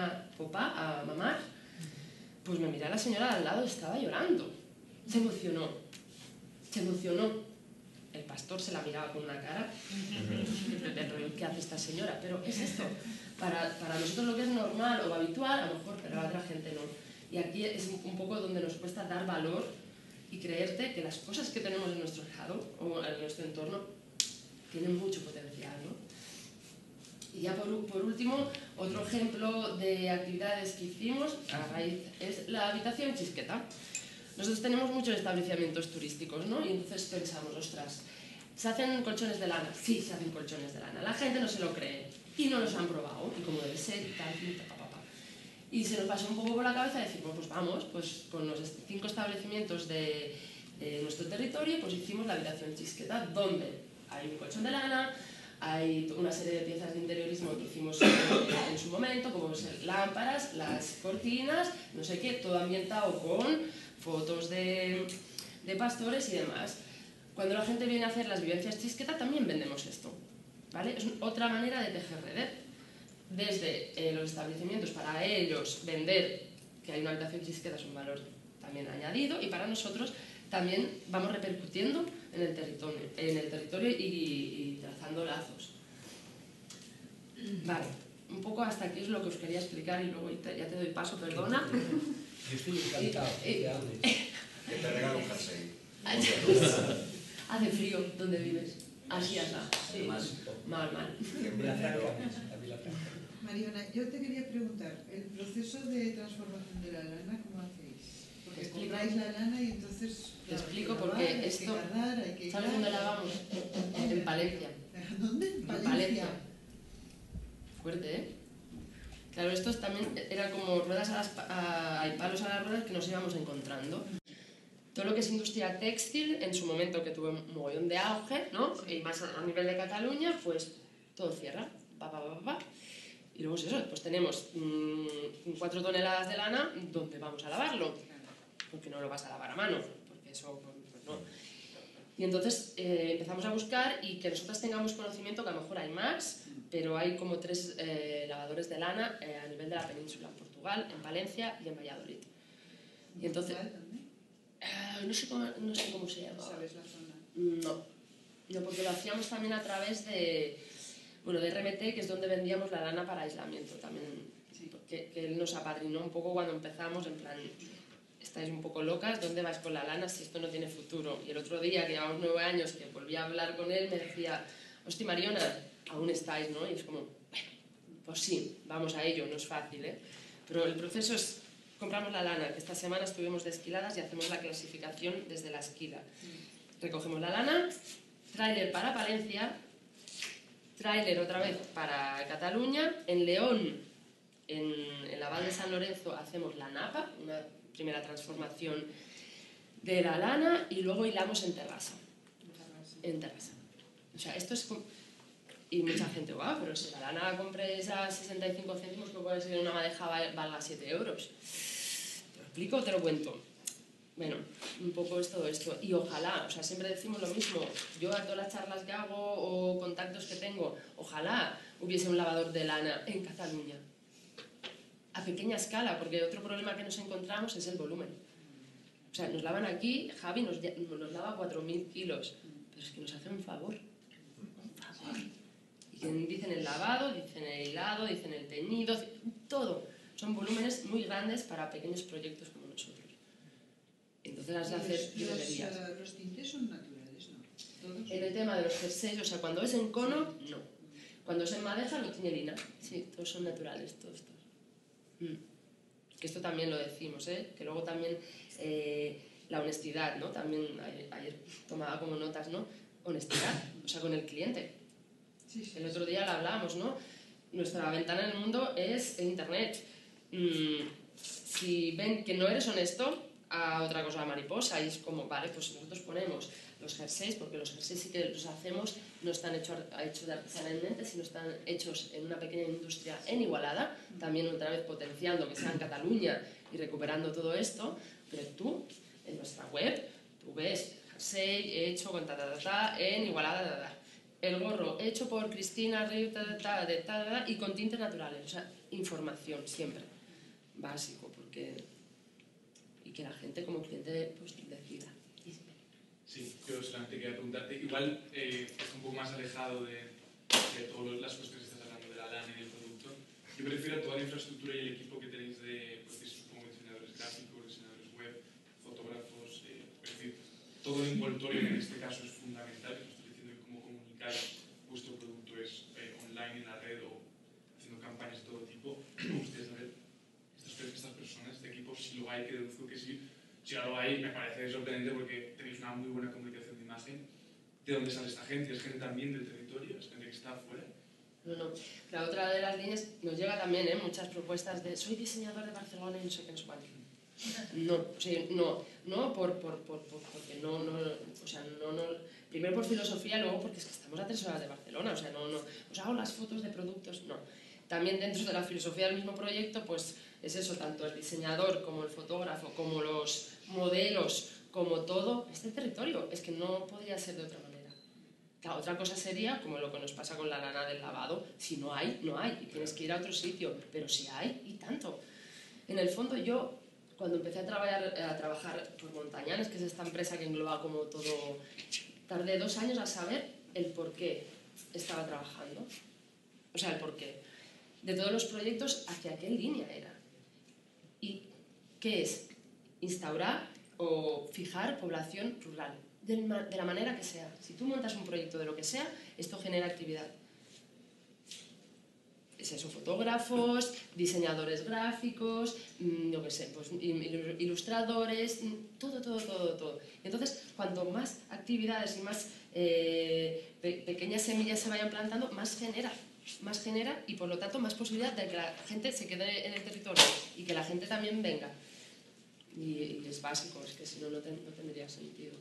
a mamar, pues me miré a la señora de al lado y estaba llorando. Se emocionó. el pastor se la miraba con una cara, pero ¿qué hace esta señora? Pero es esto, para nosotros lo que es normal o habitual, a lo mejor, pero a otra gente no. Y aquí es un poco donde nos cuesta dar valor y creerte que las cosas que tenemos en nuestro lado o en nuestro entorno tienen mucho potencial, ¿no? Y ya por último, otro ejemplo de actividades que hicimos a raíz es la habitación Chisqueta. Nosotros tenemos muchos establecimientos turísticos, ¿no? Y entonces pensamos, ostras, ¿se hacen colchones de lana? Sí, se hacen colchones de lana. La gente no se lo cree y no los han probado, y como debe ser y tal, y se nos pasó un poco por la cabeza decir, pues vamos, pues con los 5 establecimientos de nuestro territorio, pues hicimos la habitación Chisqueta, donde hay un colchón de lana, hay una serie de piezas de interiorismo que hicimos en su momento, como lámparas, las cortinas, no sé qué, todo ambientado con fotos de pastores y demás. Cuando la gente viene a hacer las vivencias Chisqueta, también vendemos esto, ¿vale? Es otra manera de tejer redes. Desde los establecimientos, para ellos vender que hay una habitación Chisqueta es un valor también añadido, y para nosotros también vamos repercutiendo en el territorio y trazando lazos. Vale, un poco hasta aquí es lo que os quería explicar y luego ya te doy paso, perdona. Yo estoy encantado que hables. Que te regalo un jersey. Hace frío donde vives. Así está. Sí. Mal. Mariona, yo te quería preguntar, el proceso de transformación de la lana, ¿cómo hacéis? Porque compráis la lana y entonces... Te explico porque esto... ¿Sabes dónde la vamos? En Palencia. ¿Dónde? En Palencia. Fuerte, ¿eh? Claro, estos también eran como ruedas hay palos a las ruedas que nos íbamos encontrando. Todo lo que es industria textil, en su momento que tuvo un mogollón de auge, ¿no? Y más a nivel de Cataluña, pues todo cierra. Y luego es eso, pues tenemos 4 toneladas de lana, ¿dónde vamos a lavarlo? Porque no lo vas a lavar a mano, porque eso pues no. Y entonces empezamos a buscar y que nosotras tengamos conocimiento, que a lo mejor hay más, pero hay como 3 lavadores de lana a nivel de la península, en Portugal, en Valencia y en Valladolid. Y entonces... no sé cómo se llama. ¿Sabes la zona? No, porque lo hacíamos también a través de RMT, que es donde vendíamos la lana para aislamiento también, sí. Que él nos apadrinó un poco cuando empezamos, en plan, estáis un poco locas, ¿dónde vais con la lana si esto no tiene futuro? Y el otro día, que llevamos 9 años, que volví a hablar con él, me decía, hostia, Mariona, aún estáis, ¿no? Y es como, bueno, pues sí, vamos a ello, no es fácil, ¿eh? Pero el proceso es, compramos la lana, que esta semana estuvimos de esquiladas y hacemos la clasificación desde la esquila. Recogemos la lana, tráiler para Palencia, tráiler otra vez para Cataluña, en León, en la Val de San Lorenzo, hacemos la napa, una primera transformación de la lana, y luego hilamos en Terrassa. En Terrassa. O sea, esto es... Y mucha gente, guau, pero si la lana compres a 65 céntimos, que puede ser una madeja valga 7 euros. ¿Te lo explico o te lo cuento? Bueno, un poco es todo esto. Y ojalá, o sea, siempre decimos lo mismo. Yo a todas las charlas que hago o contactos que tengo, ojalá hubiese un lavador de lana en Cataluña. A pequeña escala, porque otro problema que nos encontramos es el volumen. O sea, nos lavan aquí, Javi nos lava 4.000 kilos. Pero es que nos hace un favor. Un favor. Y dicen el lavado, dicen el hilado, dicen el teñido, todo. Son volúmenes muy grandes para pequeños proyectos como nosotros. Entonces has de hacer librerías. Los tintes son naturales, ¿no? ¿Todos? En el tema de los jerseys, o sea, cuando es en cono, no. Cuando es en madeja, lo tiene lina. Sí, todos son naturales, todos. Que esto también lo decimos, ¿eh? Que luego también la honestidad, ¿no? También ayer tomaba como notas, ¿no? Honestidad, o sea, con el cliente. Sí. El otro día lo hablábamos, ¿no? Nuestra ventana en el mundo es Internet. Si ven que no eres honesto, a otra cosa mariposa, y es como, vale, pues nosotros ponemos los jerseys, porque los jerseys sí que los hacemos, no están hechos artesanalmente, sino están hechos en una pequeña industria en Igualada, también otra vez potenciando que sea en Cataluña y recuperando todo esto, pero tú, en nuestra web, tú ves jersey hecho con en Igualada, el gorro hecho por Cristina Riu, y con tintes naturales, o sea, información siempre, básico, porque... y que la gente como cliente pues decida. Sí, yo solamente quería preguntarte, igual está un poco más alejado de todas las cuestiones que estás hablando de la lana y del producto. Yo prefiero toda la infraestructura y el equipo que tenéis de, pues, supongo, diseñadores gráficos, diseñadores web, fotógrafos, es decir, todo el envoltorio que en este caso es fundamental, que os estoy diciendo que cómo comunicáis vuestro producto es online en la red o haciendo campañas de todo tipo. Me gustaría saber estas personas de equipo, si lo hay, que deduzco que sí. Si no lo hay, me parece sorprendente porque tenéis una muy buena comunicación de imagen. ¿De dónde sale esta gente? ¿Es gente también del territorio? ¿Es gente que está afuera? No. La otra de las líneas nos llega también, muchas propuestas de soy diseñador de Barcelona y no sé qué, no sé cuánto. No, o sea, no porque no, o sea, no, primero por filosofía, luego porque es que estamos a 3 horas de Barcelona, o sea, no, os hago las fotos de productos, no. También dentro de la filosofía del mismo proyecto, pues es eso, tanto el diseñador como el fotógrafo, como los modelos, como todo, es del territorio, es que no podría ser de otra manera. La otra cosa sería, como lo que nos pasa con la lana del lavado, si no hay, no hay, y tienes que ir a otro sitio, pero si hay, y tanto. En el fondo yo, cuando empecé a trabajar por Montañanes, que es esta empresa que engloba como todo, tardé 2 años a saber el por qué estaba trabajando. O sea, el por qué. De todos los proyectos, hacia qué línea era. ¿Y qué es? Instaurar o fijar población rural. De la manera que sea. Si tú montas un proyecto de lo que sea, esto genera actividad. Es eso, fotógrafos, diseñadores gráficos, yo qué sé, pues, ilustradores, todo. Entonces, cuanto más actividades y más pequeñas semillas se vayan plantando, más genera y por lo tanto más posibilidad de que la gente se quede en el territorio y que la gente también venga. Y es básico, es que si no, no tendría sentido.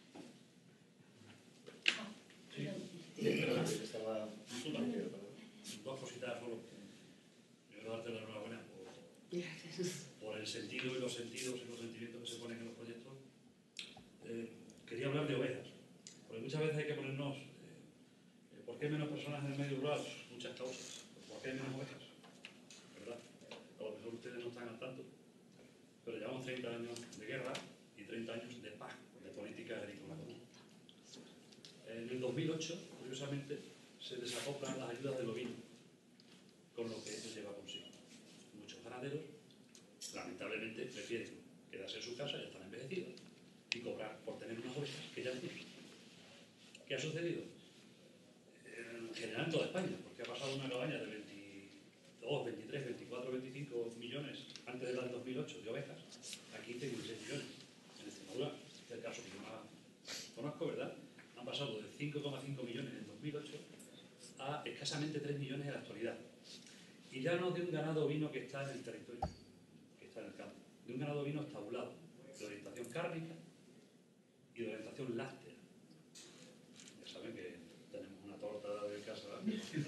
Dos cositas solo. Quiero darte la enhorabuena por el sentido y los sentidos y los sentimientos que se ponen en los proyectos. Quería hablar de ovejas, porque muchas veces hay que ponernos ¿por qué hay menos personas en el medio rural? Muchas causas. ¿Por qué hay menos ovejas? ¿Verdad? A lo mejor ustedes no están al tanto, pero llevamos 30 años de guerra y 30 años de paz, de política agrícola común. En el 2008, curiosamente, se desacoplan las ayudas del ovino, con lo que eso lleva consigo. Muchos ganaderos, lamentablemente, prefieren quedarse en su casa, ya están envejecidos, y cobrar por tener unas ovejas que ya no tienen. ¿Qué ha sucedido? En general en toda España, porque ha pasado una cabaña de 22, 23, 24, 25 millones antes del año 2008 de ovejas a 15, 16 millones. En Extremadura, es el caso que yo más conozco, ¿verdad? Han pasado de 5,5 millones en 2008 a escasamente 3 millones en la actualidad. Y ya no de un ganado ovino que está en el territorio, que está en el campo, de un ganado ovino estabulado, de orientación cárnica y de orientación láctea. Ya saben que tenemos una torta de casa.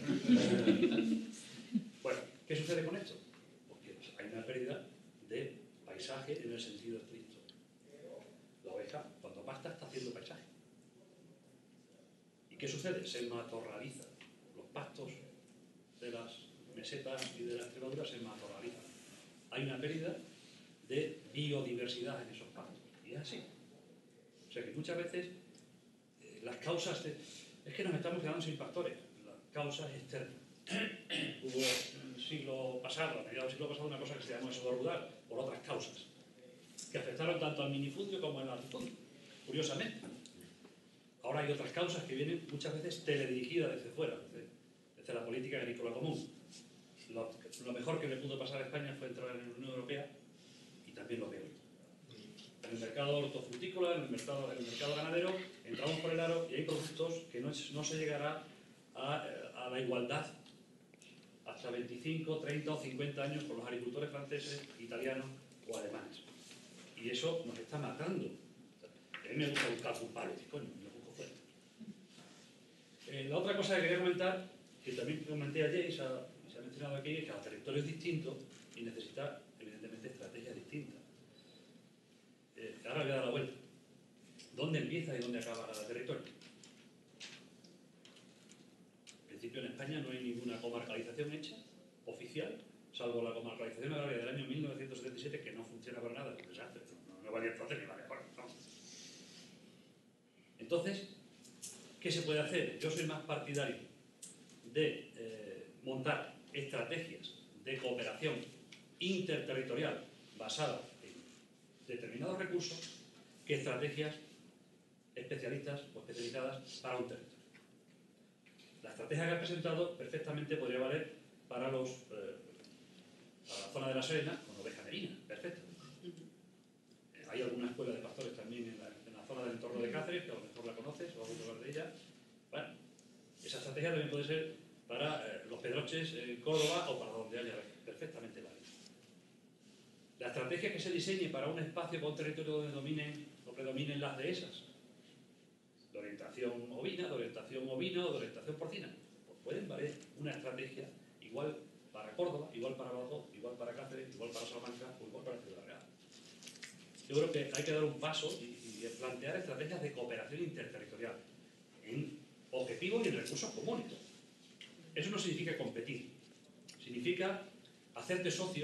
Bueno, ¿qué sucede con esto? Porque hay una pérdida de paisaje en el sentido estricto. La oveja, cuando pasta, está haciendo paisaje. ¿Y qué sucede? Se matorraliza. Los pastos de las mesetas y de la Extremadura se matorralizan. Hay una pérdida de biodiversidad en esos pastos. Y es así. O sea que muchas veces las causas es que nos estamos quedando sin pastores. Las causas externas. Hubo en el siglo pasado, a mediados del siglo pasado, una cosa que se llamó éxodo rural, por otras causas, que afectaron tanto al minifundio como al latifundio, curiosamente. Ahora hay otras causas que vienen muchas veces teledirigidas desde fuera, desde la política agrícola común. Lo mejor que le pudo pasar a España fue entrar en la Unión Europea y también lo peor. En el mercado hortofrutícola, en el mercado ganadero, entramos por el aro y hay productos que no se llegará a la igualdad hasta 25, 30 o 50 años con los agricultores franceses, italianos o alemanes. Y eso nos está matando. A mí me gusta buscar culpables, coño, me busco fuera. La otra cosa que quería comentar, que también comenté ayer y se ha mencionado aquí, es que cada territorio es distinto y necesita, evidentemente, estrategias distintas. Ahora voy a dar la vuelta. ¿Dónde empieza y dónde acaba cada territorio? En principio, en España no hay ninguna comarcalización hecha, oficial, salvo la comarcalización agraria del año 1977, que no funciona para nada, es un desastre, no valía entonces ni vale ahora. No. Entonces, ¿qué se puede hacer? Yo soy más partidario de montar estrategias de cooperación interterritorial basada en determinados recursos que estrategias especialistas o especializadas para un territorio. La estrategia que ha presentado perfectamente podría valer para la zona de La Serena con oveja merina, perfecto. Hay alguna escuela de pastores también en la zona del entorno de Cáceres, que a lo mejor la conoces o algún lugar de ella. Bueno, esa estrategia también puede ser para los Pedroches en Córdoba o para donde haya perfectamente válida. La estrategia que se diseñe para un espacio, para un territorio donde predominen las dehesas, de orientación ovina, de orientación ovina o de orientación porcina, pues pueden valer una estrategia igual para Córdoba, igual para Badajoz, igual para Cáceres, igual para Salamanca o igual para Ciudad Real. Yo creo que hay que dar un paso y plantear estrategias de cooperación interterritorial en objetivos y en recursos comunes. Eso no significa competir, significa hacerte socio,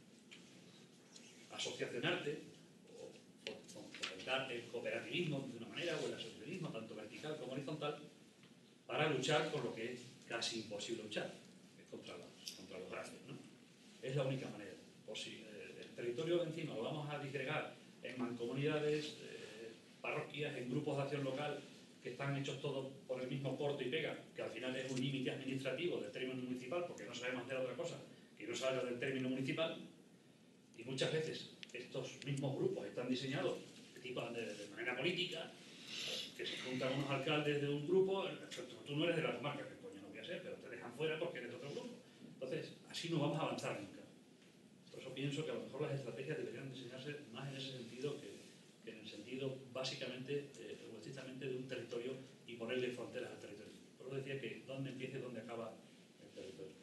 asociacionarte o fomentar el cooperativismo de una manera o el asociacionismo tanto vertical como horizontal para luchar con lo que es casi imposible luchar, que es contra los grandes, ¿no? Es la única manera. O si el territorio de encima lo vamos a disgregar en mancomunidades, parroquias, en grupos de acción local que están hechos todos por el mismo corto y pega, que al final es un límite administrativo del término municipal, porque no sabemos hacer otra cosa que no salga del término municipal, y muchas veces estos mismos grupos están diseñados de manera política, que se juntan unos alcaldes de un grupo, tú no eres de la comarca, que coño no voy a ser, pero te dejan fuera porque eres de otro grupo. Entonces, así no vamos a avanzar nunca. Por eso pienso que a lo mejor las estrategias deberían diseñarse más en ese sentido que en el sentido básicamente o estrictamente de un territorio y ponerle fronteras al territorio. Por eso decía que dónde empieza y dónde acaba el territorio.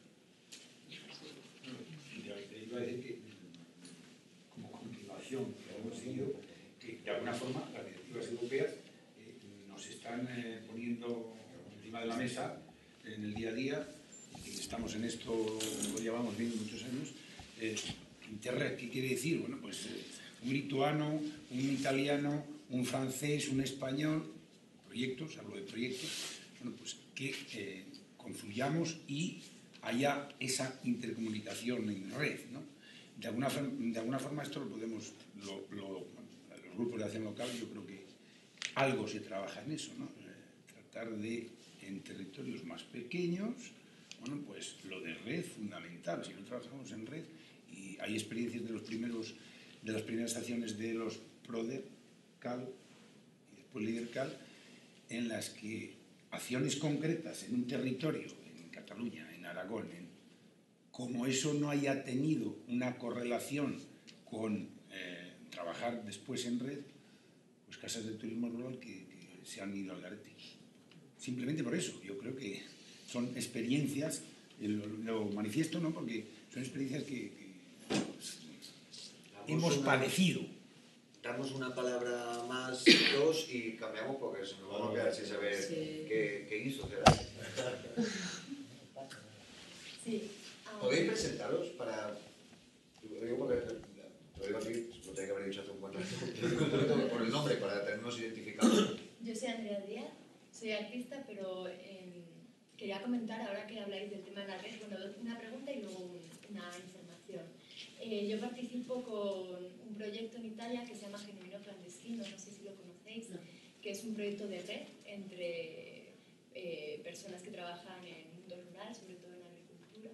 Iba a decir que, como continuación, que hemos seguido, que de alguna forma las directivas europeas nos están poniendo encima de la mesa en el día a día, y estamos en esto, lo llevamos viendo muchos años. Interreg, ¿qué quiere decir? Bueno, pues un lituano, un italiano, un francés, un español, proyectos, hablo de proyectos, bueno, pues que confluyamos y haya esa intercomunicación en red, ¿no? De alguna forma esto lo podemos, los grupos de acción local, yo creo que algo se trabaja en eso, ¿no? Tratar de, en territorios más pequeños, bueno, pues lo de red fundamental. Si no trabajamos en red, y hay experiencias de las primeras estaciones de los PRODER, CAL y después LIDER-CAL, en las que acciones concretas en un territorio, en Cataluña, en Aragón, como eso no haya tenido una correlación con trabajar después en red, pues casas de turismo rural que se han ido al garete. Simplemente por eso, yo creo que son experiencias, lo manifiesto, ¿no? Porque son experiencias que hemos padecido. Damos una palabra más, dos, y cambiamos porque se nos vamos a quedar sin saber qué hizo. Sí. ¿Podéis presentaros para...? Lo digo porque lo digo aquí, lo tenía que haber dicho hace un buen rato, por el nombre, para tenernos identificados. Yo soy Andrea Díaz, soy artista, pero quería comentar, ahora que habláis del tema de la red, bueno, una pregunta y luego una información. Yo participo con un proyecto en Italia que se llama Genuino Clandestino, no sé si lo conocéis, que es un proyecto de red entre personas que trabajan en el mundo rural, sobre todo en agricultura.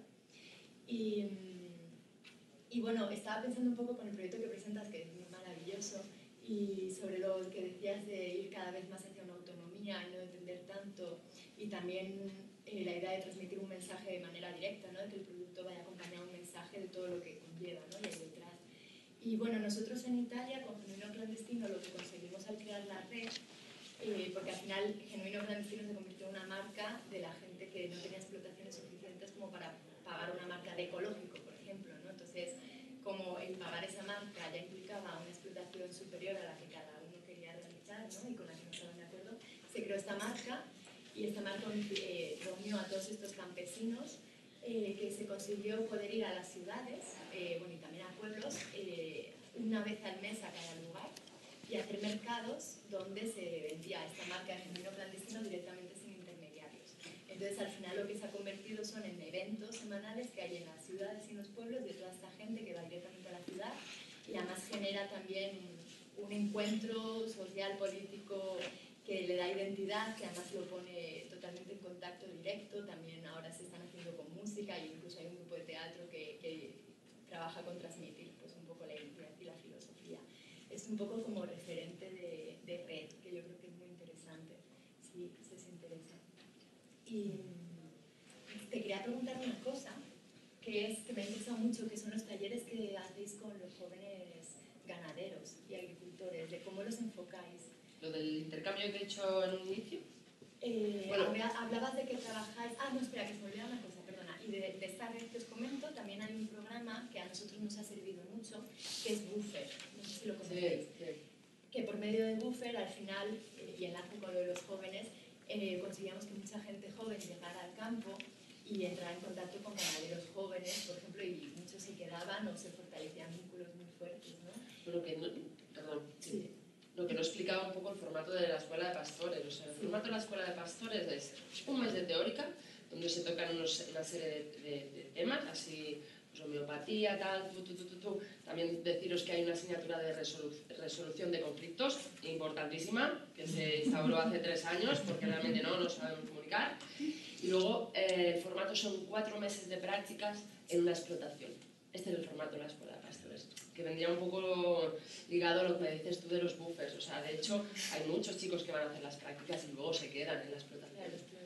Y bueno, estaba pensando un poco con el proyecto que presentas, que es muy maravilloso, y sobre lo que decías de ir cada vez más hacia una autonomía y no entender tanto, y también la idea de transmitir un mensaje de manera directa, ¿no? De que el producto vaya acompañado de un mensaje de todo lo que conlleva, ¿no? Y hay detrás. Y bueno, nosotros en Italia, con Genuino Clandestino, lo que conseguimos al crear la red, porque al final Genuino Clandestino se convirtió en una marca de la gente que no tenía explotaciones suficientes como para pagar una marca de ecológico, por ejemplo, ¿no? Entonces, como el pagar esa marca ya implicaba una explotación superior a la que cada uno quería realizar, ¿no? Y con la que no estaban de acuerdo, se creó esta marca, y esta marca reunió a todos estos campesinos que se consiguió poder ir a las ciudades, bueno, y también a pueblos, una vez al mes a cada lugar, y hacer mercados donde se vendía esta marca de genuino clandestino directamente sin intermediarios. Entonces, al final lo que se ha convertido son en eventos semanales que hay en las ciudades y en los pueblos de toda esta gente que va directamente a la ciudad, y además genera también un encuentro social, político, que le da identidad, que además lo pone totalmente en contacto directo. También ahora se están haciendo con música, y incluso hay un grupo de teatro que trabaja con transmitir pues, un poco la identidad y la filosofía. Es un poco como referente de red, que yo creo que es muy interesante, si os interesa. Y te quería preguntar una cosa, que me ha interesado mucho, que son los talleres que hacéis con los jóvenes ganaderos y agricultores, de cómo los enfocáis. Lo del intercambio que he hecho en un inicio. Bueno, hablabas de que trabajáis... Ah, no, espera, que se me olvidó una cosa, perdona. Y de esta red que os comento, también hay un programa que a nosotros nos ha servido mucho, que es Buffer. No sé si lo conocéis. Sí. Que por medio de Buffer, al final, y enlace con lo de los jóvenes, conseguíamos que mucha gente joven llegara al campo y entrara en contacto con ganaderos jóvenes, por ejemplo, y muchos se quedaban o se fortalecían vínculos muy fuertes, ¿no? Bueno, perdón. Sí. Lo que no explicaba un poco el formato de la escuela de pastores. O sea, el formato de la escuela de pastores es un mes de teórica, donde se tocan una serie de temas, así, pues, homeopatía, tal, También deciros que hay una asignatura de resolución de conflictos, importantísima, que se instauró hace 3 años, porque realmente no nos sabemos comunicar. Y luego, el formato son 4 meses de prácticas en una explotación. Este es el formato de la escuela de pastores, que vendría un poco ligado a lo que me dices tú de los buffers. O sea, de hecho, hay muchos chicos que van a hacer las prácticas y luego se quedan en la explotación.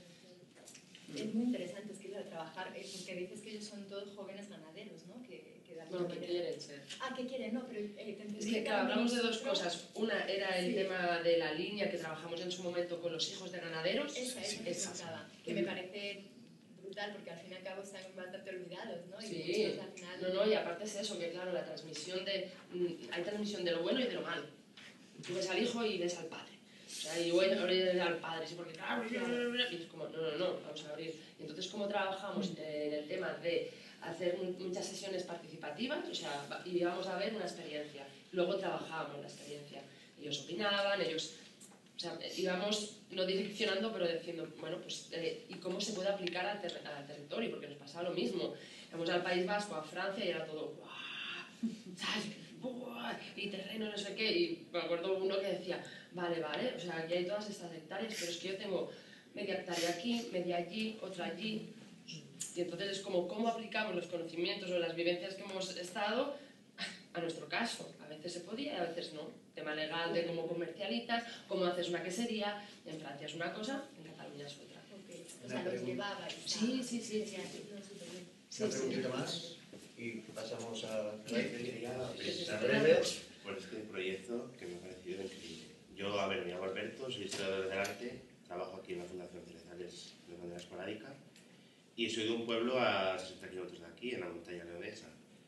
Es muy interesante, es que lo de trabajar, porque dices que ellos son todos jóvenes ganaderos, ¿no? Bueno, que quieren ser. Ah, que quieren, no, pero... es que, claro, hablamos de 2 cosas. Una era el tema de la línea que trabajamos en su momento con los hijos de ganaderos. Esa que me parece brutal, porque al fin y al cabo están bastante olvidados, ¿no? Y sí, muchos, al final... no, y aparte es eso, que claro, la transmisión hay transmisión de lo bueno y de lo malo. Tú ves al hijo y ves al padre. O sea, y voy a abrir al padre, sí, porque claro, y es como, no, vamos a abrir. Y entonces, ¿cómo trabajamos en el tema de hacer muchas sesiones participativas? O sea, íbamos a ver una experiencia, luego trabajábamos la experiencia. Ellos opinaban, o sea, íbamos no direccionando, pero diciendo, bueno, pues, ¿y cómo se puede aplicar al territorio? Porque nos pasaba lo mismo. Íbamos al País Vasco, a Francia, y era todo, ¡buah! Y terreno, no sé qué. Y me acuerdo uno que decía, vale, o sea, aquí hay todas estas hectáreas, pero es que yo tengo media hectárea aquí, media allí, otra allí. Y entonces es como cómo aplicamos los conocimientos o las vivencias que hemos estado a nuestro caso. A veces se podía y a veces no. Tema legal de cómo comercializas, cómo haces una quesería. En Francia es una cosa, en Cataluña es otra. Okay. O sea, los llevaba. Sí. Una preguntita más y pasamos a quería felicitarles por este proyecto que me ha parecido increíble. Yo, me llamo Alberto, soy historiador del arte, trabajo aquí en la Fundación Cerezales de manera esporádica y soy de un pueblo a 60 kilómetros de aquí, en la montaña leonesa.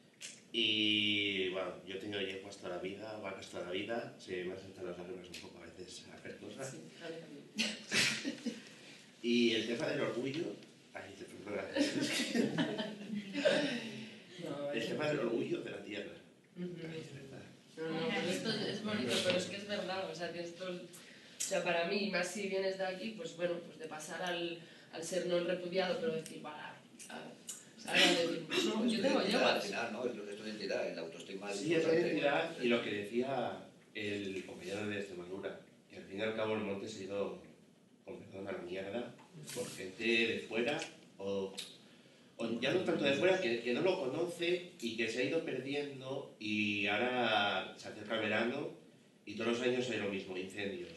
Y bueno, yo he tenido yeguas toda la vida, vacas toda la vida, se me han sentado las lágrimas un poco a veces a hacer cosas. Sí, a mí también. Y el tema del orgullo, el tema del orgullo de la tierra. No, pero esto es bonito, pero es que es verdad, o sea, que esto, o sea, para mí, más si vienes de aquí, pues bueno, pues de pasar al ser no repudiado, pero decir, no, yo tengo yeguas. Al final, ¿no? Es tu identidad, la autoestima. Sí, es la identidad, y lo que decía el compañero de Extremadura, que al fin y al cabo el monte se ha ido, con perdón, a la mierda, por gente de fuera, o ya no tanto de fuera, que no lo conoce y que se ha ido perdiendo, y ahora se acerca el verano y todos los años hay lo mismo, incendios.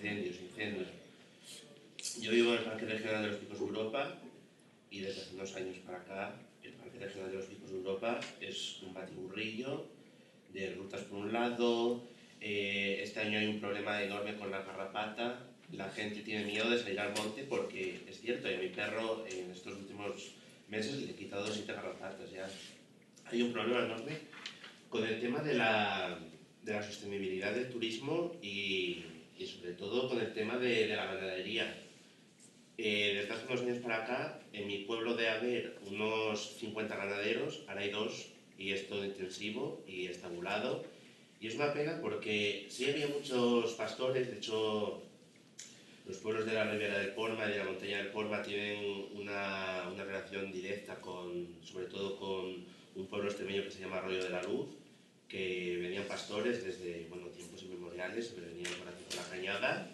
Yo vivo en el Parque Regional de los Picos de Europa y desde hace unos años para acá el Parque Regional de los Picos de Europa es un batiburrillo de rutas por un lado. Este año hay un problema enorme con la garrapata. La gente tiene miedo de salir al monte porque es cierto, y a mi perro en estos últimos meses le he quitado 7 garrapatas ya. Hay un problema enorme con el tema de la sostenibilidad del turismo y sobre todo con el tema de la ganadería. Desde hace unos años para acá, en mi pueblo de haber unos 50 ganaderos, ahora hay 2 y es todo intensivo y estabulado. Y es una pena porque sí había muchos pastores, de hecho los pueblos de la Ribera del Porma y de la montaña del Porma tienen una relación directa sobre todo con un pueblo extremeño que se llama Arroyo de la Luz, que venían pastores desde tiempos inmemoriales, venían por aquí por la cañada,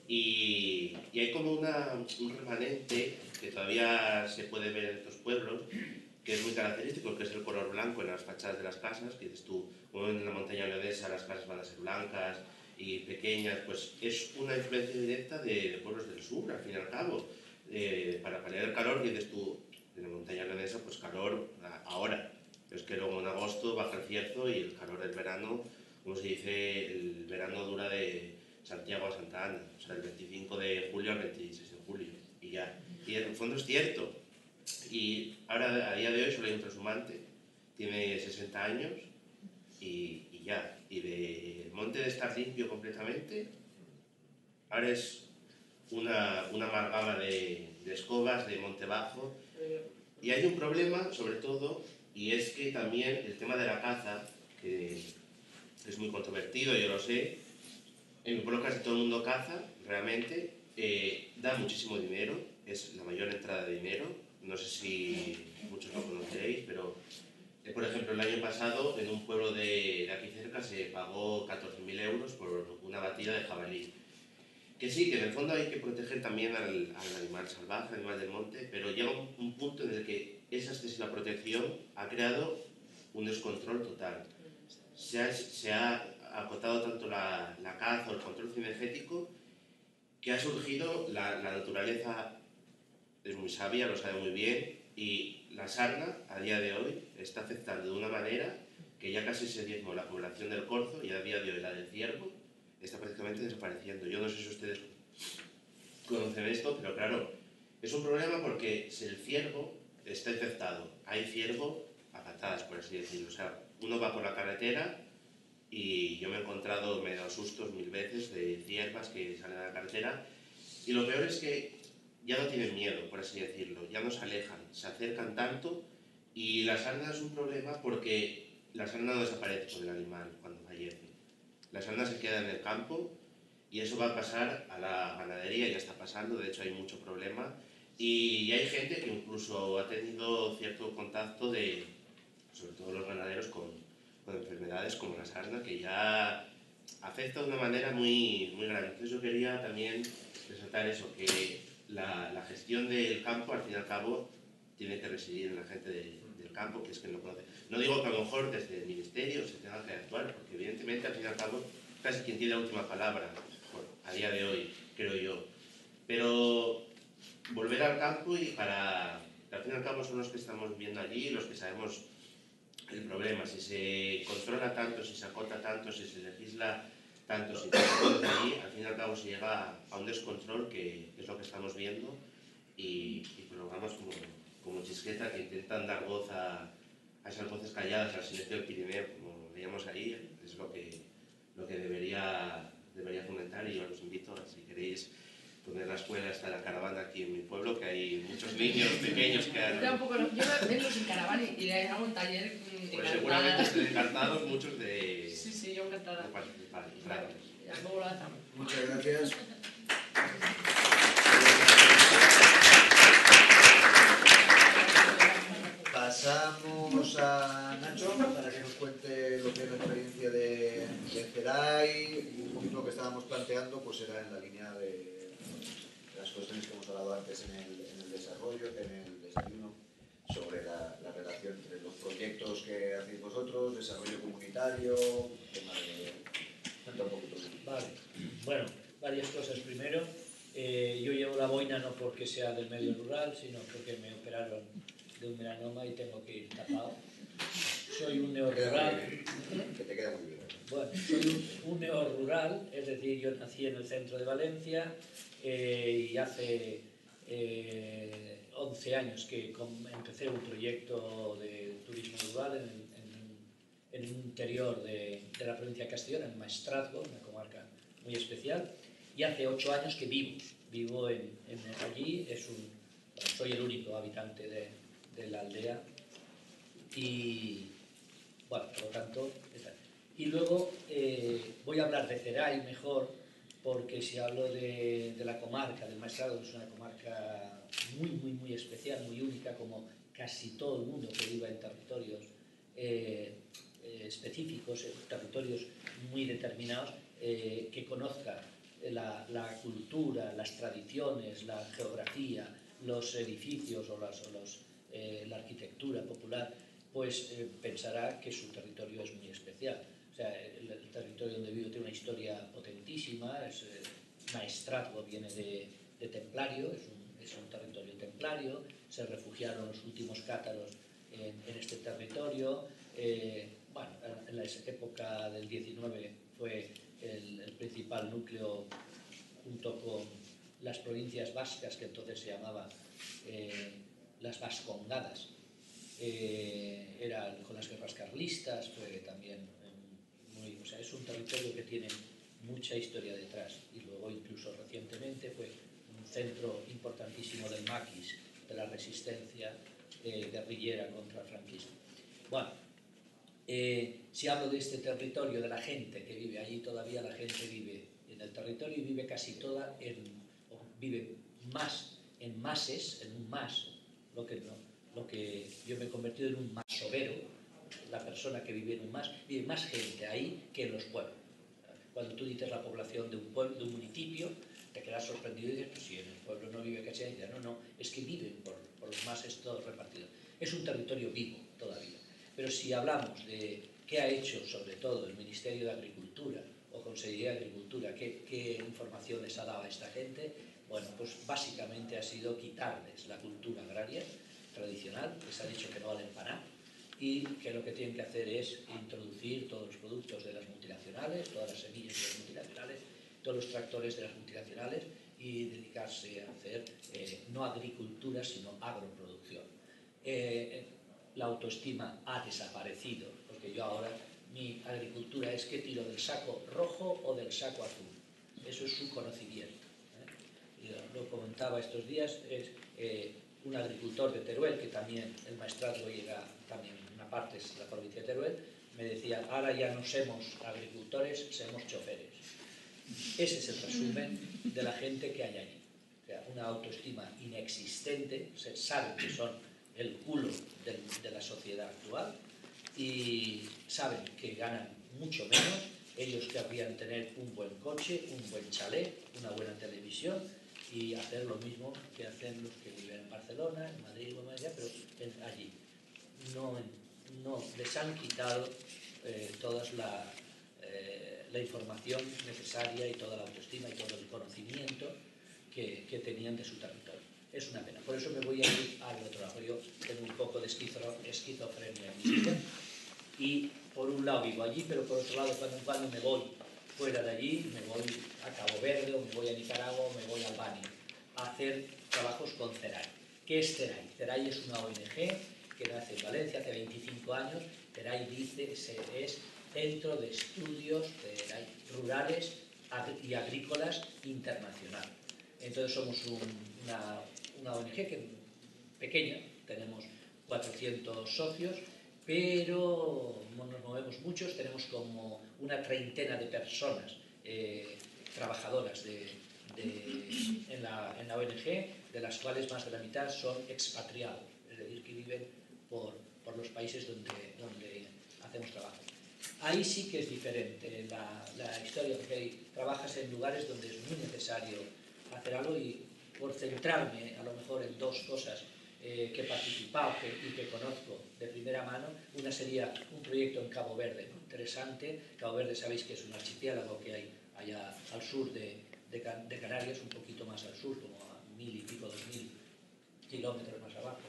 y hay como un remanente que todavía se puede ver en estos pueblos, que es muy característico, que es el color blanco en las fachadas de las casas, que dices tú, como en la montaña leonesa las casas van a ser blancas y pequeñas, pues es una influencia directa de pueblos del sur, al fin y al cabo. Para paliar el calor, dices tú, en la montaña leonesa, pues calor ahora, pero es que luego en agosto baja el cierzo y el calor del verano, como se dice, el verano dura de Santiago a Santa Ana, o sea, del 25 de julio al 26 de julio, y ya. Y en el fondo es cierto. Y ahora, a día de hoy, solo hay un transhumante, tiene 60 años y ya. Y del monte de estar limpio completamente, ahora es una amalgama de escobas, de monte bajo. Y hay un problema, sobre todo, y es que también el tema de la caza, que es muy controvertido, yo lo sé, en mi pueblo casi todo el mundo caza, realmente, da muchísimo dinero, es la mayor entrada de dinero. No sé si muchos lo conocéis, pero por ejemplo el año pasado en un pueblo de aquí cerca se pagó 14.000 euros por una batida de jabalí. Que sí, que en el fondo hay que proteger también al animal salvaje, al animal del monte, pero llega un punto en el que esa excesiva protección ha creado un descontrol total. Se ha acotado tanto la caza o el control cinegético que ha surgido la naturaleza. Es muy sabia, lo sabe muy bien, y la sarna, a día de hoy, está afectando de una manera que ya casi se diezmó la población del corzo y a día de hoy la del ciervo está prácticamente desapareciendo. Yo no sé si ustedes conocen esto, pero claro, es un problema porque si el ciervo está infectado, hay ciervo a patadas, por así decirlo. O sea, uno va por la carretera y yo me he encontrado, me he dado sustos 1000 veces de ciervas que salen a la carretera, y lo peor es que ya no tienen miedo, por así decirlo, ya no se alejan, se acercan tanto, y la sarna es un problema porque la sarna no desaparece con el animal cuando fallece. La sarna se queda en el campo y eso va a pasar a la ganadería, ya está pasando, de hecho hay mucho problema, y hay gente que incluso ha tenido cierto contacto sobre todo los ganaderos, con enfermedades como la sarna, que ya afecta de una manera muy, muy grave. Entonces yo quería también resaltar eso, que la gestión del campo, al fin y al cabo, tiene que residir en la gente del campo, que es quien lo conoce. No digo que a lo mejor desde el ministerio se tenga que actuar, porque evidentemente, al fin y al cabo, casi quien tiene la última palabra, a día de hoy, creo yo. Pero volver al campo y al fin y al cabo son los que estamos viviendo allí, los que sabemos el problema. Si se controla tanto, si se acota tanto, si se legisla tanto, si se hace allí, al fin y al cabo se llega a un descontrol que es lo que estamos viendo, y programas como Chisqueta que intentan dar voz a esas voces calladas, al silencio del Pirineo, como veíamos ahí, es lo que debería fomentar. Y yo os invito, si queréis poner la escuela, está la caravana aquí en mi pueblo, que hay muchos niños pequeños que han... Yo vengo sin caravana y le hago un taller pues seguramente estén encantados muchos de... Sí, yo encantada. De participar. Gracias. Ya, luego lo hacemos. Muchas gracias. Pasamos a Nacho para que nos cuente lo que es la experiencia de CERAI, y un poquito lo que estábamos planteando pues era en la línea de las cuestiones que hemos hablado antes en el desarrollo, en el desayuno, sobre la relación entre los proyectos que hacéis vosotros, desarrollo comunitario, tema de... Cuenta un poquito. Vale, bueno, varias cosas. Primero, yo llevo la boina no porque sea del medio rural, sino porque me operaron de un melanoma y tengo que ir tapado. Soy un neorrural. Que te queda muy bien. Bueno, soy un neorrural, es decir, yo nací en el centro de Valencia y hace 11 años que empecé un proyecto de turismo rural en el interior de la provincia de Castellón, en Maestrazgo, una comarca muy especial, y hace 8 años que vivo allí. Soy el único habitante de la aldea y, bueno, por lo tanto, Y luego voy a hablar de Ceray mejor, porque si hablo de la comarca del Maestrazgo, es una comarca muy especial, muy única, como casi todo el mundo que viva en territorios específicos, territorios muy determinados, que conozca la cultura, las tradiciones, la geografía, los edificios o la arquitectura popular, pues pensará que su territorio es muy especial. O sea, el territorio donde vivo tiene una historia potentísima, Maestrazgo viene de templario, es un territorio templario, se refugiaron los últimos cátaros en este territorio. Bueno, en la época del 19 fue el principal núcleo, junto con las provincias vascas, que entonces se llamaban las Vascongadas. Era con las guerras carlistas, fue también o sea, es un territorio que tiene mucha historia detrás, y luego incluso recientemente fue un centro importantísimo del maquis, de la resistencia guerrillera contra el franquismo. Bueno, si hablo de este territorio, de la gente que vive allí, todavía la gente vive en el territorio y vive casi toda vive más en mases, en un mas, lo que yo me he convertido en un masovero. La persona que vive en un mas, vive más gente ahí que en los pueblos. Cuando tú dices la población de un pueblo, de un municipio, te quedas sorprendido y dices, pues si en el pueblo no vive casi nadie. No, es que viven por los mases todos repartidos. Es un territorio vivo todavía. Pero si hablamos de qué ha hecho sobre todo el Ministerio de Agricultura o Consejería de Agricultura, qué información les ha dado a esta gente, bueno, pues básicamente ha sido quitarles la cultura agraria tradicional, les ha dicho que no valen para nada, y que lo que tienen que hacer es introducir todos los productos de las multinacionales, todas las semillas de las multinacionales, todos los tractores de las multinacionales, y dedicarse a hacer no agricultura, sino agroproducción. La autoestima ha desaparecido, porque yo ahora, mi agricultura es que tiro del saco rojo o del saco azul. Eso es su conocimiento. Lo comentaba estos días, es un agricultor de Teruel, que también el Maestrazgo llega también, una parte es la provincia de Teruel, me decía, ahora ya no somos agricultores, somos choferes. Ese es el resumen de la gente que hay allí. O sea, una autoestima inexistente, se sabe que son el culo de la sociedad actual y saben que ganan mucho menos. Ellos querrían tener un buen coche, un buen chalet, una buena televisión y hacer lo mismo que hacen los que viven en Barcelona, en Madrid o en Madrid, pero allí. No les han quitado toda la información necesaria y toda la autoestima y todo el conocimiento que tenían de su territorio. Es una pena. Por eso me voy a ir al otro lado. Yo tengo un poco de esquizofrenia en mi vida. Y por un lado vivo allí, pero por otro lado cuando me voy fuera de allí, me voy a Cabo Verde o me voy a Nicaragua o me voy a Albania a hacer trabajos con Ceray. ¿Qué es Ceray? Ceray es una ONG que nace en Valencia hace 25 años. Ceray dice es Centro de Estudios Rurales y Agrícolas Internacional. Entonces somos una ONG pequeña, tenemos 400 socios, pero no nos movemos muchos, tenemos como una treintena de personas trabajadoras en la ONG, de las cuales más de la mitad son expatriados, es decir, que viven por los países donde hacemos trabajo. Ahí sí que es diferente la historia, porque ahí trabajas en lugares donde es muy necesario hacer algo, y por centrarme a lo mejor en dos cosas que he participado y que conozco de primera mano, una sería un proyecto en Cabo Verde, ¿no? Interesante. Cabo Verde sabéis que es un archipiélago que hay allá al sur de Canarias, un poquito más al sur, como a 1000 y pico, 2000 kilómetros más abajo.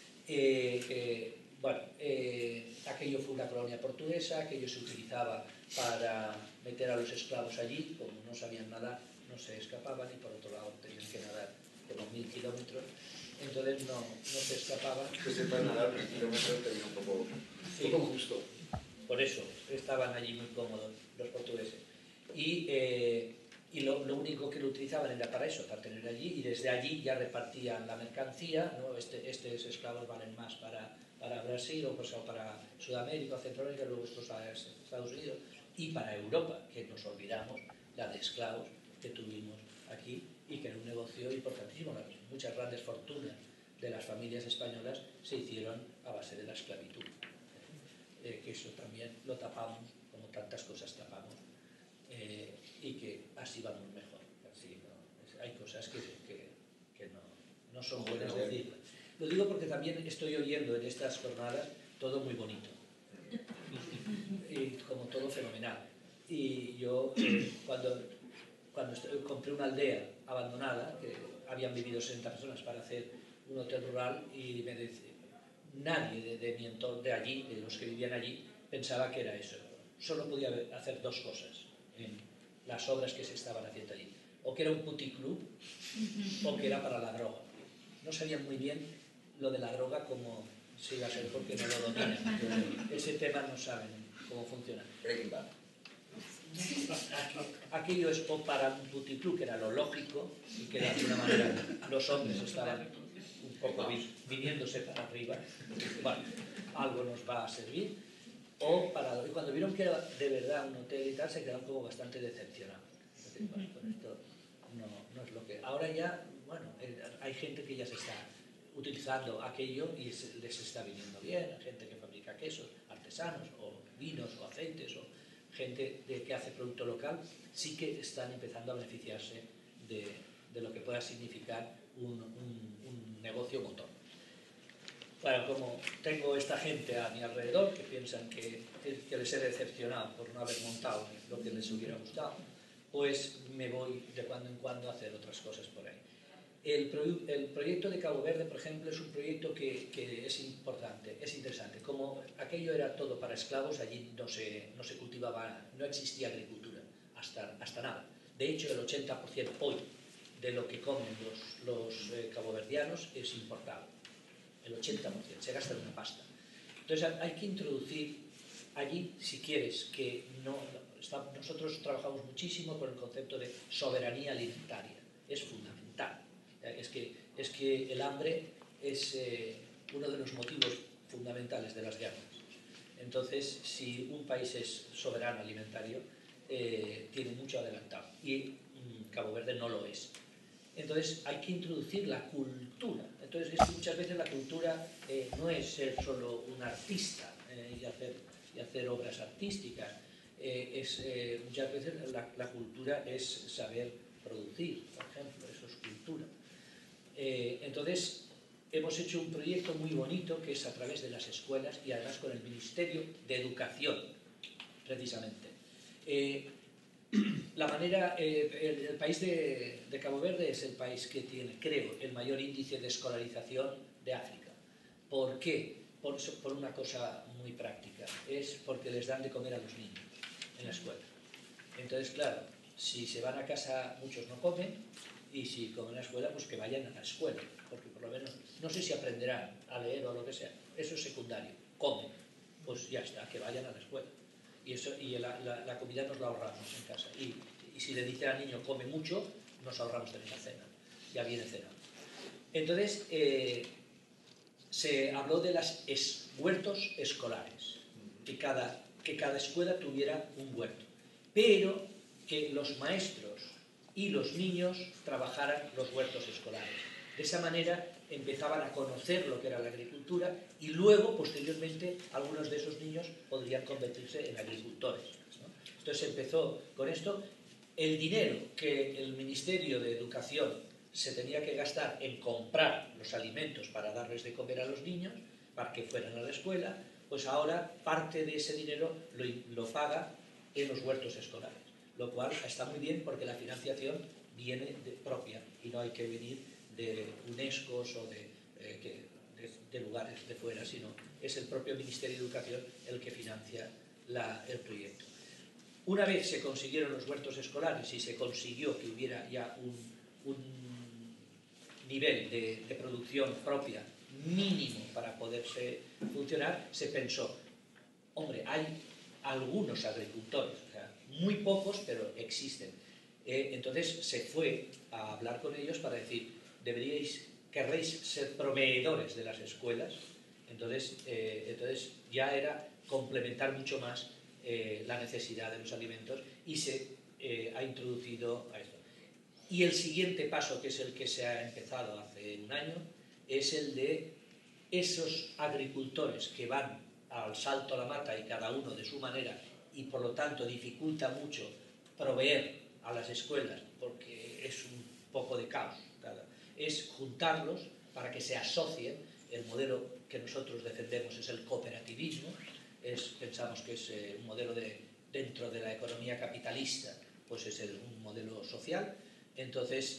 Aquello fue una colonia portuguesa, aquello se utilizaba para meter a los esclavos allí, como no sabían nadar, no se escapaban, y por otro lado tenían que nadar como 1000 kilómetros, entonces no se escapaban. Que sepan nadar 1000 kilómetros tenía un poco justo. Por eso estaban allí muy cómodos los portugueses. Y y lo único que lo utilizaban era para eso, para tener allí, y desde allí ya repartían la mercancía, ¿no? Estos esclavos valen más para Brasil o para Sudamérica o Centroamérica, luego estos a Estados Unidos, y para Europa, que nos olvidamos la de esclavos que tuvimos aquí y que era un negocio importantísimo. Muchas grandes fortunas de las familias españolas se hicieron a base de la esclavitud, que eso también lo tapamos, como tantas cosas tapamos, y que así vamos mejor. Así, ¿no? Hay cosas que no son buenas decirlas. Lo digo porque también estoy oyendo en estas jornadas todo muy bonito, y como todo fenomenal. Y yo, cuando compré una aldea abandonada, que habían vivido 60 personas para hacer un hotel rural, y me decía, nadie de mi entorno, de allí, de los que vivían allí, pensaba que era eso. Solo podía hacer dos cosas en las obras que se estaban haciendo allí: o que era un puticlub, o que era para la droga. No sabían muy bien lo de la droga cómo se iba a hacer, porque no lo dominan. Ese tema no saben cómo funciona. Breaking Bad. Aquello es o para un puticlub, que era lo lógico, y que de alguna manera los hombres estaban un poco viniéndose para arriba, bueno, algo nos va a servir, o para... Y cuando vieron que era de verdad un hotel y tal, se quedaron como bastante decepcionados. Bueno, pues esto no es lo que... Ahora ya, bueno, hay gente que ya se está utilizando aquello y les está viniendo bien, gente que fabrica quesos, artesanos, o vinos, o aceites, o gente que hace producto local, sí que están empezando a beneficiarse de lo que pueda significar un negocio motor. Claro, como tengo esta gente a mi alrededor que piensan que les he decepcionado por no haber montado lo que les hubiera gustado, pues me voy de cuando en cuando a hacer otras cosas por ahí. El proyecto de Cabo Verde, por ejemplo, es un proyecto que es importante, es interesante. Como aquello era todo para esclavos, allí no se cultivaba, no existía agricultura, hasta nada. De hecho, el 80% hoy de lo que comen los caboverdianos es importado. El 80%, se gasta en una pasta. Entonces hay que introducir allí, si quieres, que nosotros trabajamos muchísimo con el concepto de soberanía alimentaria, es fundamental. Es que el hambre es uno de los motivos fundamentales de las guerras. Entonces, si un país es soberano alimentario, tiene mucho adelantado, y Cabo Verde no lo es. Entonces, hay que introducir la cultura. Entonces, muchas veces la cultura no es ser solo un artista y hacer obras artísticas. Muchas veces la cultura es saber producir, por ejemplo, eso es cultura. Entonces, hemos hecho un proyecto muy bonito que es a través de las escuelas y además con el Ministerio de Educación, precisamente. El país de Cabo Verde es el país que tiene, creo, el mayor índice de escolarización de África. ¿Por qué? Por una cosa muy práctica, es porque les dan de comer a los niños en la escuela. Entonces, claro, si se van a casa muchos no comen, y si comen en la escuela, pues que vayan a la escuela, porque por lo menos, no sé si aprenderán a leer o lo que sea, eso es secundario, comen, pues ya está, que vayan a la escuela. Y la comida nos la ahorramos en casa. Y si le dice al niño come mucho, nos ahorramos tener la cena, ya viene cena. Entonces, se habló de los huertos escolares, que cada escuela tuviera un huerto, pero que los maestros y los niños trabajaran los huertos escolares. De esa manera empezaban a conocer lo que era la agricultura, y luego, posteriormente, algunos de esos niños podrían convertirse en agricultores, ¿no? Entonces empezó con esto. El dinero que el Ministerio de Educación se tenía que gastar en comprar los alimentos para darles de comer a los niños, para que fueran a la escuela, pues ahora parte de ese dinero lo paga en los huertos escolares. Lo cual está muy bien porque la financiación viene propia y no hay que venir de UNESCO o de lugares de fuera, sino es el propio Ministerio de Educación el que financia el proyecto. Una vez se consiguieron los huertos escolares y se consiguió que hubiera ya un nivel de producción propia mínimo para poderse funcionar, se pensó, hombre, hay algunos agricultores, o sea, muy pocos, pero existen. Entonces se fue a hablar con ellos para decir, querréis ser proveedores de las escuelas. Entonces ya era complementar mucho más la necesidad de los alimentos y se ha introducido a esto. Y el siguiente paso, que es el que se ha empezado hace un año, es el de esos agricultores que van al salto a la mata y cada uno de su manera, y por lo tanto dificulta mucho proveer a las escuelas porque es un poco de caos. Es juntarlos para que se asocien. El modelo que nosotros defendemos es el cooperativismo. Pensamos que es un modelo dentro de la economía capitalista, pues es un modelo social. Entonces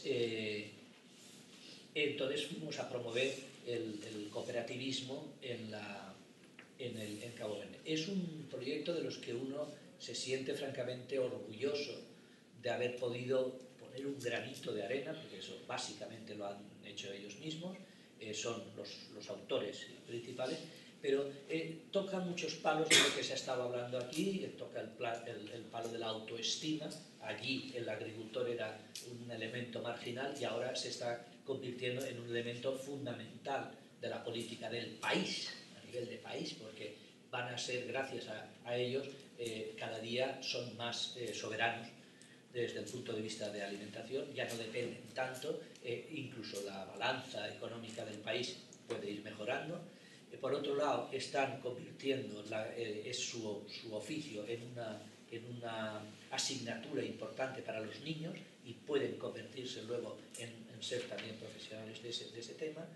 fuimos a promover el cooperativismo en Cabo Verde. Es un proyecto de los que uno se siente francamente orgulloso de haber podido poner un granito de arena, porque eso básicamente lo han hecho ellos mismos, son los autores principales, pero toca muchos palos de lo que se ha estado hablando aquí, toca el palo de la autoestima. Allí el agricultor era un elemento marginal y ahora se está convirtiendo en un elemento fundamental de la política del país, a nivel de país, porque van a ser, gracias a ellos, cada día son más soberanos desde el punto de vista de alimentación, ya no dependen tanto, incluso la balanza económica del país puede ir mejorando. Por otro lado, están convirtiendo su oficio en una asignatura importante para los niños y pueden convertirse luego en ser también profesionales de ese tema.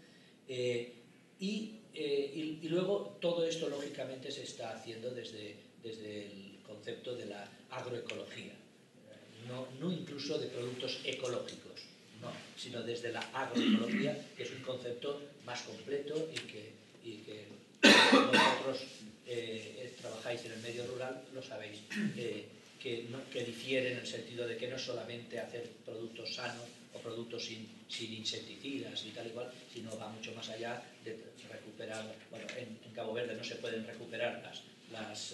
Y luego todo esto lógicamente se está haciendo desde el concepto de la agroecología, no incluso de productos ecológicos, no, sino desde la agroecología, que es un concepto más completo y que vosotros trabajáis en el medio rural, lo sabéis, que difiere en el sentido de que no solamente hacer productos sanos o productos sin insecticidas y tal y cual, sino va mucho más allá de recuperar. Bueno, en Cabo Verde no se pueden recuperar las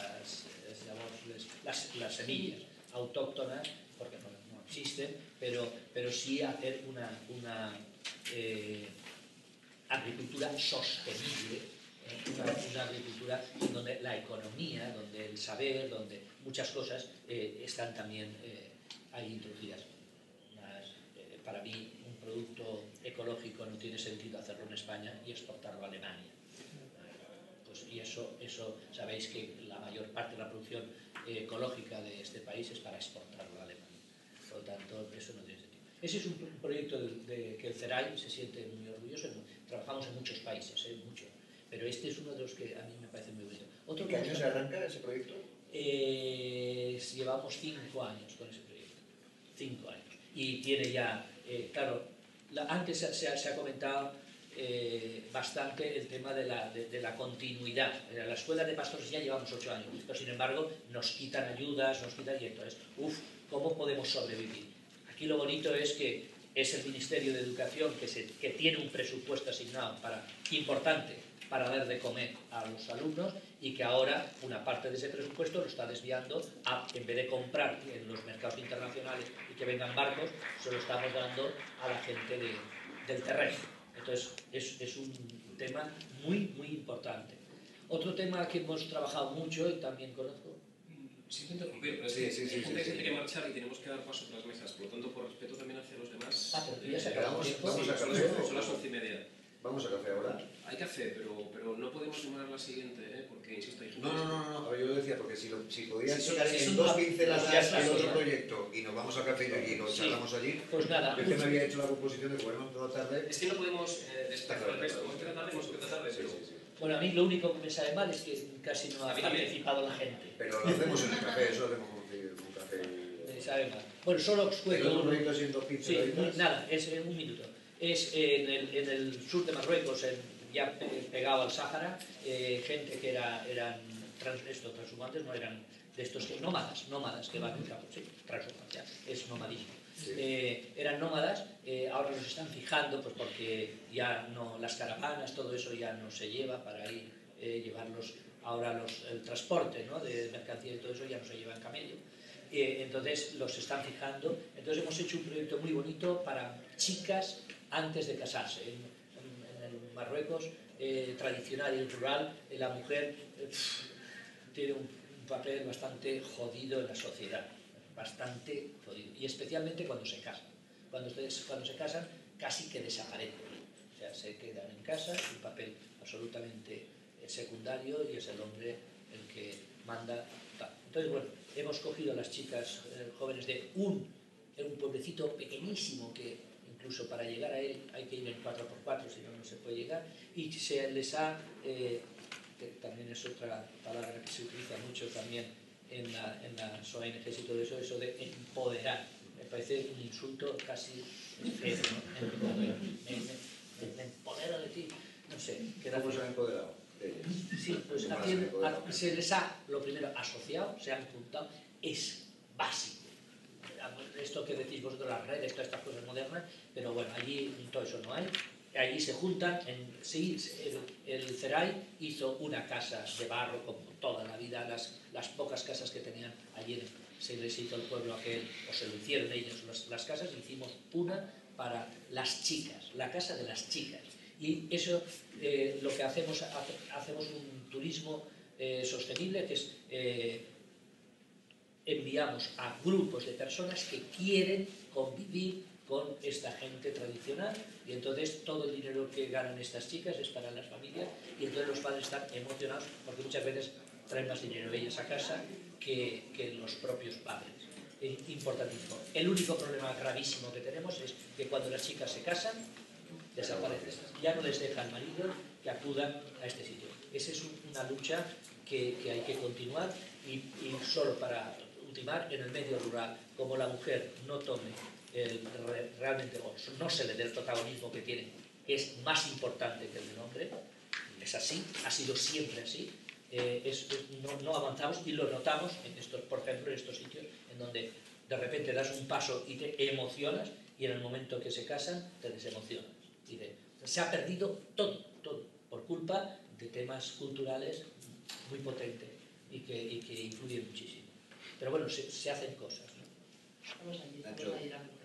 semillas autóctonas porque no existen, pero sí hacer una agricultura sostenible, una agricultura donde la economía, donde el saber, donde muchas cosas están también ahí introducidas. Para mí, un producto ecológico no tiene sentido hacerlo en España y exportarlo a Alemania. Pues, y eso sabéis que la mayor parte de la producción ecológica de este país es para exportarlo a Alemania. Por lo tanto, eso no tiene sentido. Ese es un proyecto que el CERAI se siente muy orgulloso. Trabajamos en muchos países, mucho. Pero este es uno de los que a mí me parece muy bonito. ¿Qué año se arranca ese proyecto? Llevamos 5 años con ese proyecto. 5 años. Y tiene ya, claro, antes se ha comentado bastante el tema de la continuidad. En la escuela de pastores ya llevamos 8 años, pero sin embargo nos quitan ayudas, y entonces, ¿cómo podemos sobrevivir? Aquí lo bonito es que es el Ministerio de Educación que tiene un presupuesto asignado importante para dar de comer a los alumnos y que ahora una parte de ese presupuesto lo está desviando en vez de comprar en los mercados internacionales y que vengan barcos, se lo estamos dando a la gente del terreno. Entonces es un tema muy, muy importante. Otro tema que hemos trabajado mucho y también conozco. Siento interrumpir, pero hay gente que marchar y tenemos que dar paso a otras mesas, por lo tanto, por respeto también hacia los demás. Pero ya se acabó. Vamos a café. Son las 11:30. Vamos a café ahora. Hay café, pero no podemos demorar la siguiente, porque insisto, hay gente. No, a ver, yo decía, porque si podías tocar en 2 pinceladas el otro proyecto y nos vamos a café y lo charlamos allí, pues nada. Yo que me había hecho la proposición de que volvemos toda la tarde. Es que no podemos destacar el resto, hemos que tarde, pero. Bueno, a mí lo único que me sabe mal es que casi no ha participado la gente. Pero lo hacemos en el café, eso lo hacemos con un café. Me sabe mal. Bueno, solo os cuento. ¿El otro proyecto así en 2 pinceladitas? Sí, nada, es en un minuto. Es en el sur de Marruecos, ya pegado al Sáhara, gente que eran transhumantes, no eran de estos nómadas que van en campo, sí, transhumancia, es nomadismo. Sí. Eran nómadas, ahora los están fijando, pues porque ya no, las caravanas, todo eso ya no se lleva para ir llevarlos, ahora el transporte, ¿no?, de mercancía y todo eso ya no se lleva en camello. entonces los están fijando. Entonces hemos hecho un proyecto muy bonito para chicas antes de casarse. En Marruecos, tradicional y rural, la mujer tiene un papel bastante jodido en la sociedad, bastante jodido, y especialmente cuando se casan. Cuando se casan casi que desaparecen, o sea, se quedan en casa, un papel absolutamente secundario, y es el hombre el que manda. Entonces, bueno, hemos cogido a las chicas jóvenes de un pueblecito pequeñísimo, que incluso para llegar a él hay que ir en 4x4, si no, no se puede llegar, y se les ha, que también es otra palabra que se utiliza mucho también en las ONGs y todo eso, eso de empoderar. Me parece un insulto casi feo, ¿no? Me empodero de ti, no sé. ¿Cómo se han empoderado? Sí, pues se les ha, lo primero, asociado, se han juntado, es básico. Esto que decís vosotros, las redes, todas estas cosas modernas, pero bueno, allí todo eso no hay. Allí se juntan, el CERAI hizo una casa de barro como toda la vida, las pocas casas que tenían allí, se les hizo el pueblo aquel, o se lo hicieron ellos las casas, hicimos una para las chicas, la casa de las chicas. Y eso, lo que hacemos un turismo sostenible, que es enviamos a grupos de personas que quieren convivir con esta gente tradicional, y entonces todo el dinero que ganan estas chicas es para las familias, y entonces los padres están emocionados porque muchas veces traen más dinero ellas a casa que los propios padres. Es importantísimo. El único problema gravísimo que tenemos es que cuando las chicas se casan, desaparecen. Ya no les deja el marido que acudan a este sitio. Esa es una lucha que hay que continuar, y solo para ultimar, en el medio rural, como la mujer no tome realmente, o no se le dé el protagonismo que tiene, que es más importante que el del hombre, es así, ha sido siempre así, no avanzamos, y lo notamos en estos, por ejemplo, en estos sitios en donde de repente das un paso y te emocionas, y en el momento que se casan te desemocionas. Se ha perdido todo por culpa de temas culturales muy potentes y que influyen muchísimo. Pero bueno, se hacen cosas, ¿no? Vamos a ir a